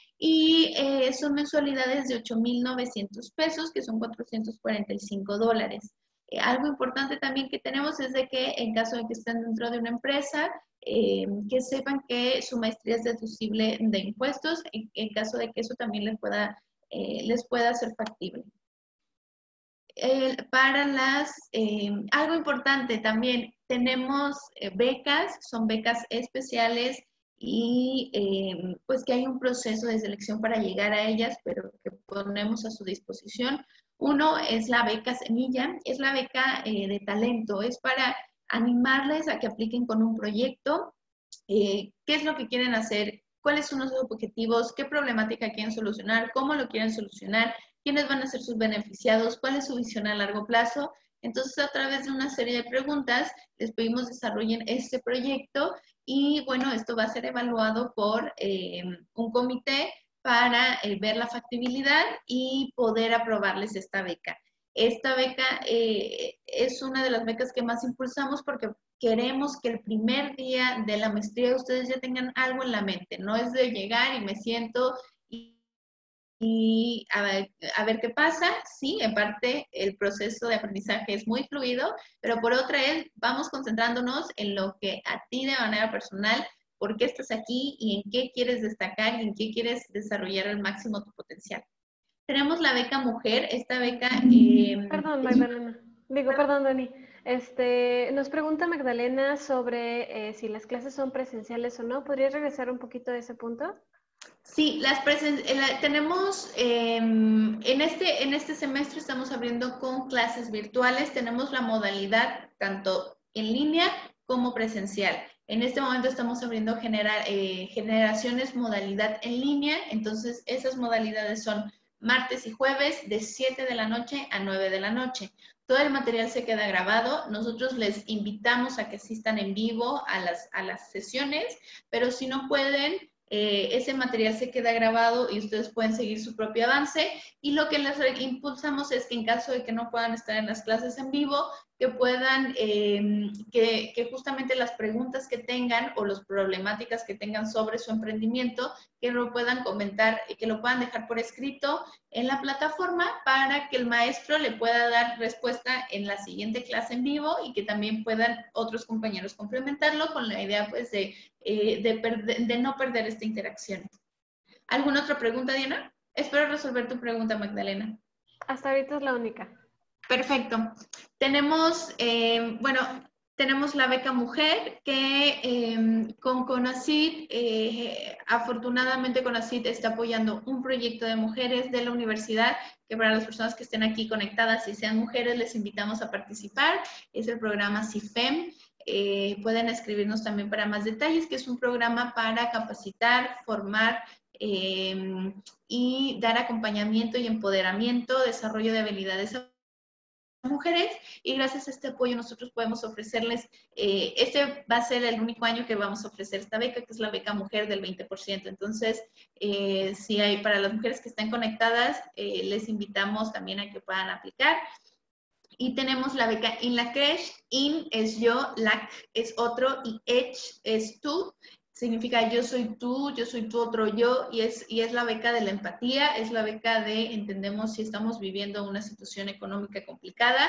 Y eh, son mensualidades de ocho mil novecientos pesos, que son cuatrocientos cuarenta y cinco dólares. Eh, algo importante también que tenemos es de que en caso de que estén dentro de una empresa, eh, que sepan que su maestría es deducible de impuestos, en, en caso de que eso también les pueda, eh, les pueda ser factible. Eh, para las, eh, algo importante también, tenemos eh, becas, son becas especiales, y eh, pues que hay un proceso de selección para llegar a ellas, pero que ponemos a su disposición. Uno es la beca Semilla, es la beca eh, de talento, es para animarles a que apliquen con un proyecto, eh, qué es lo que quieren hacer, cuáles son los objetivos, qué problemática quieren solucionar, cómo lo quieren solucionar, quiénes van a ser sus beneficiados, cuál es su visión a largo plazo. Entonces, a través de una serie de preguntas, les pedimos desarrollen este proyecto, y bueno, esto va a ser evaluado por eh, un comité para eh, ver la factibilidad y poder aprobarles esta beca. Esta beca eh, es una de las becas que más impulsamos porque queremos que el primer día de la maestría ustedes ya tengan algo en la mente. No es de llegar y me siento y, y a, ver, a ver qué pasa. Sí, en parte el proceso de aprendizaje es muy fluido, pero por otra es, vamos concentrándonos en lo que a ti de manera personal, por qué estás aquí y en qué quieres destacar y en qué quieres desarrollar al máximo tu potencial. Tenemos la beca Mujer, esta beca... Eh, perdón, Magdalena. Digo, perdón, Dani. Este, nos pregunta Magdalena sobre eh, si las clases son presenciales o no. ¿Podrías regresar un poquito a ese punto? Sí, las presen tenemos, eh, en, este, en este semestre estamos abriendo con clases virtuales, tenemos la modalidad tanto en línea como presencial. En este momento estamos abriendo genera, eh, generaciones modalidad en línea, entonces esas modalidades son martes y jueves de siete de la noche a nueve de la noche. Todo el material se queda grabado, nosotros les invitamos a que asistan en vivo a las, a las sesiones, pero si no pueden, Eh, ese material se queda grabado y ustedes pueden seguir su propio avance, y lo que les impulsamos es que en caso de que no puedan estar en las clases en vivo, que puedan, eh, que, que justamente las preguntas que tengan o las problemáticas que tengan sobre su emprendimiento, que lo puedan comentar y que lo puedan dejar por escrito en la plataforma para que el maestro le pueda dar respuesta en la siguiente clase en vivo y que también puedan otros compañeros complementarlo con la idea pues de, eh, de, perder, de no perder esta interacción. ¿Alguna otra pregunta, Diana? Espero resolver tu pregunta, Magdalena. Hasta ahorita es la única. Perfecto. Tenemos, eh, bueno, tenemos la beca Mujer que eh, con CONACYT, eh, afortunadamente CONACYT está apoyando un proyecto de mujeres de la universidad, que para las personas que estén aquí conectadas y sean mujeres, les invitamos a participar. Es el programa CIFEM. Eh, pueden escribirnos también para más detalles, que es un programa para capacitar, formar eh, y dar acompañamiento y empoderamiento, desarrollo de habilidades mujeres, y gracias a este apoyo nosotros podemos ofrecerles, eh, este va a ser el único año que vamos a ofrecer esta beca, que es la beca Mujer del veinte por ciento. Entonces, eh, si hay para las mujeres que están conectadas, eh, les invitamos también a que puedan aplicar. Y tenemos la beca INLACRESH. IN es yo, LAC es otro y EDGE es tú. Significa yo soy tú, yo soy tu otro yo, y es, y es la beca de la empatía, es la beca de entendemos si estamos viviendo una situación económica complicada,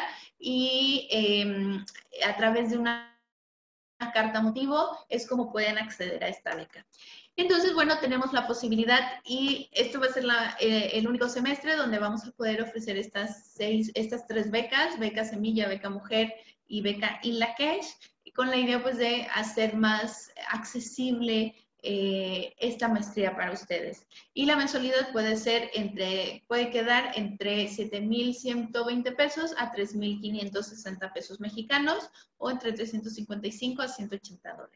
y eh, a través de una carta motivo es como pueden acceder a esta beca. Entonces, bueno, tenemos la posibilidad, y esto va a ser la, eh, el único semestre donde vamos a poder ofrecer estas, seis, estas tres becas, beca Semilla, beca Mujer y beca INLACRESH, con la idea pues de hacer más accesible eh, esta maestría para ustedes. Y la mensualidad puede ser entre, puede quedar entre siete mil ciento veinte pesos a tres mil quinientos sesenta pesos mexicanos, o entre trescientos cincuenta y cinco a ciento ochenta dólares.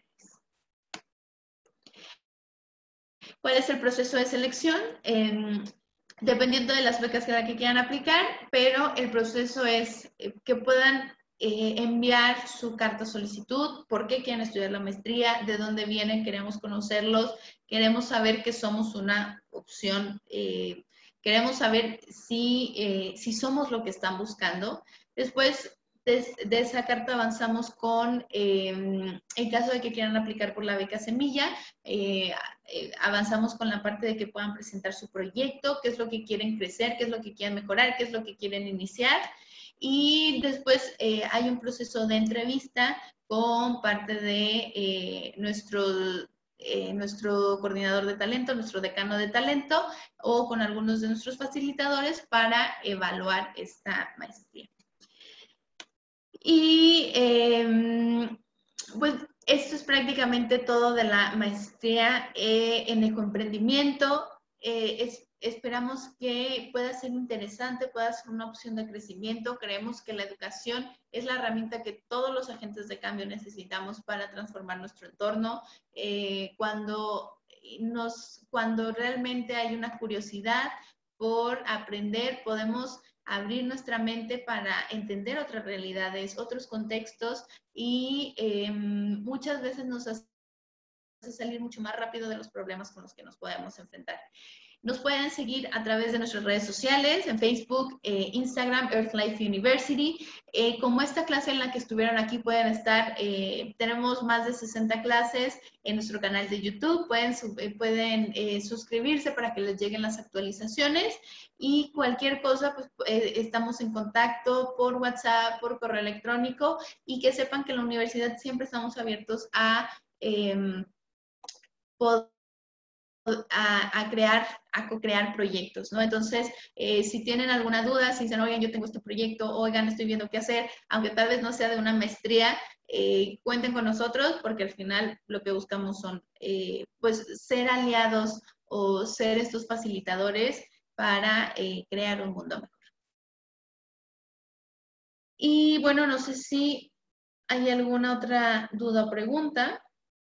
¿Cuál es el proceso de selección? Eh, dependiendo de las becas que, la que quieran aplicar, pero el proceso es eh, que puedan eh, enviar su carta solicitud, por qué quieren estudiar la maestría, de dónde vienen, queremos conocerlos, queremos saber que somos una opción, eh, queremos saber si, eh, si somos lo que están buscando. Después de, de esa carta avanzamos con, eh, en caso de que quieran aplicar por la beca Semilla, eh, eh, avanzamos con la parte de que puedan presentar su proyecto, qué es lo que quieren crecer, qué es lo que quieren mejorar, qué es lo que quieren iniciar. Y después eh, hay un proceso de entrevista con parte de eh, nuestro, eh, nuestro coordinador de talento, nuestro decano de talento, o con algunos de nuestros facilitadores para evaluar esta maestría. Y eh, pues esto es prácticamente todo de la maestría eh, en ecoemprendimiento. Eh, es, esperamos que pueda ser interesante, pueda ser una opción de crecimiento. Creemos que la educación es la herramienta que todos los agentes de cambio necesitamos para transformar nuestro entorno. Eh, cuando, nos, cuando realmente hay una curiosidad por aprender, podemos abrir nuestra mente para entender otras realidades, otros contextos, y eh, muchas veces nos hace salir mucho más rápido de los problemas con los que nos podemos enfrentar. Nos pueden seguir a través de nuestras redes sociales, en Facebook, eh, Instagram, Earth Life University. Eh, como esta clase en la que estuvieron aquí pueden estar, eh, tenemos más de sesenta clases en nuestro canal de YouTube. Pueden, eh, pueden eh, suscribirse para que les lleguen las actualizaciones. Y cualquier cosa, pues eh, estamos en contacto por WhatsApp, por correo electrónico. Y que sepan que en la universidad siempre estamos abiertos a eh, poder A, a crear, a co-crear proyectos, ¿no? Entonces, eh, si tienen alguna duda, si dicen, oigan, yo tengo este proyecto, oigan, estoy viendo qué hacer, aunque tal vez no sea de una maestría, eh, cuenten con nosotros, porque al final lo que buscamos son, eh, pues, ser aliados o ser estos facilitadores para eh, crear un mundo mejor. Y bueno, no sé si hay alguna otra duda o pregunta.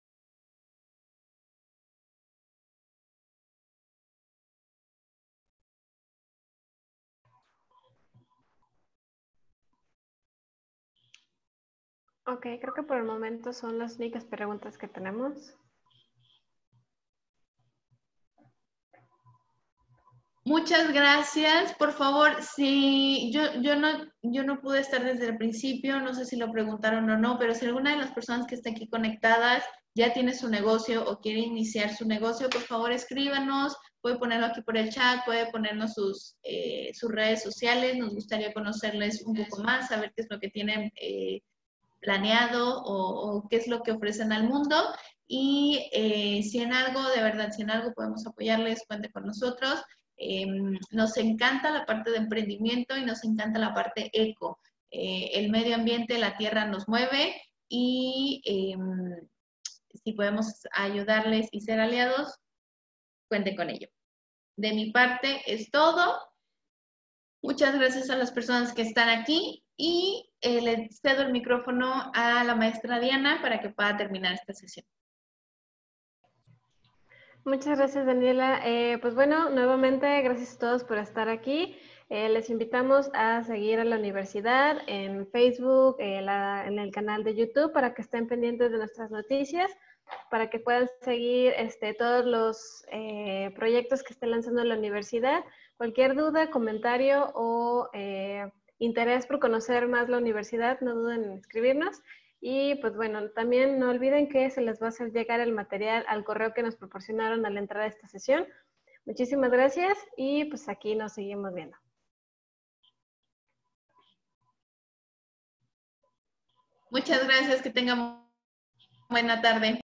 Ok, creo que por el momento son las únicas preguntas que tenemos. Muchas gracias. Por favor, si yo, yo, no, yo no pude estar desde el principio, no sé si lo preguntaron o no, pero si alguna de las personas que está aquí conectadas ya tiene su negocio o quiere iniciar su negocio, por favor escríbanos, puede ponerlo aquí por el chat, puede ponernos sus, eh, sus redes sociales, nos gustaría conocerles un poco más, saber qué es lo que tienen eh, planeado o, o qué es lo que ofrecen al mundo. Y eh, si en algo, de verdad, si en algo podemos apoyarles, cuente con nosotros. Eh, nos encanta la parte de emprendimiento y nos encanta la parte eco. Eh, el medio ambiente, la tierra nos mueve y eh, si podemos ayudarles y ser aliados, cuente con ello. De mi parte es todo. Muchas gracias a las personas que están aquí y eh, le cedo el micrófono a la maestra Diana para que pueda terminar esta sesión. Muchas gracias, Daniela. Eh, pues bueno, nuevamente gracias a todos por estar aquí. Eh, les invitamos a seguir a la universidad en Facebook, eh, la, en el canal de YouTube, para que estén pendientes de nuestras noticias, para que puedan seguir este, todos los eh, proyectos que esté lanzando la universidad. Cualquier duda, comentario o eh, interés por conocer más la universidad, no duden en escribirnos. Y pues bueno, también no olviden que se les va a hacer llegar el material al correo que nos proporcionaron al entrar a esta sesión. Muchísimas gracias y pues aquí nos seguimos viendo. Muchas gracias, que tengan buena tarde.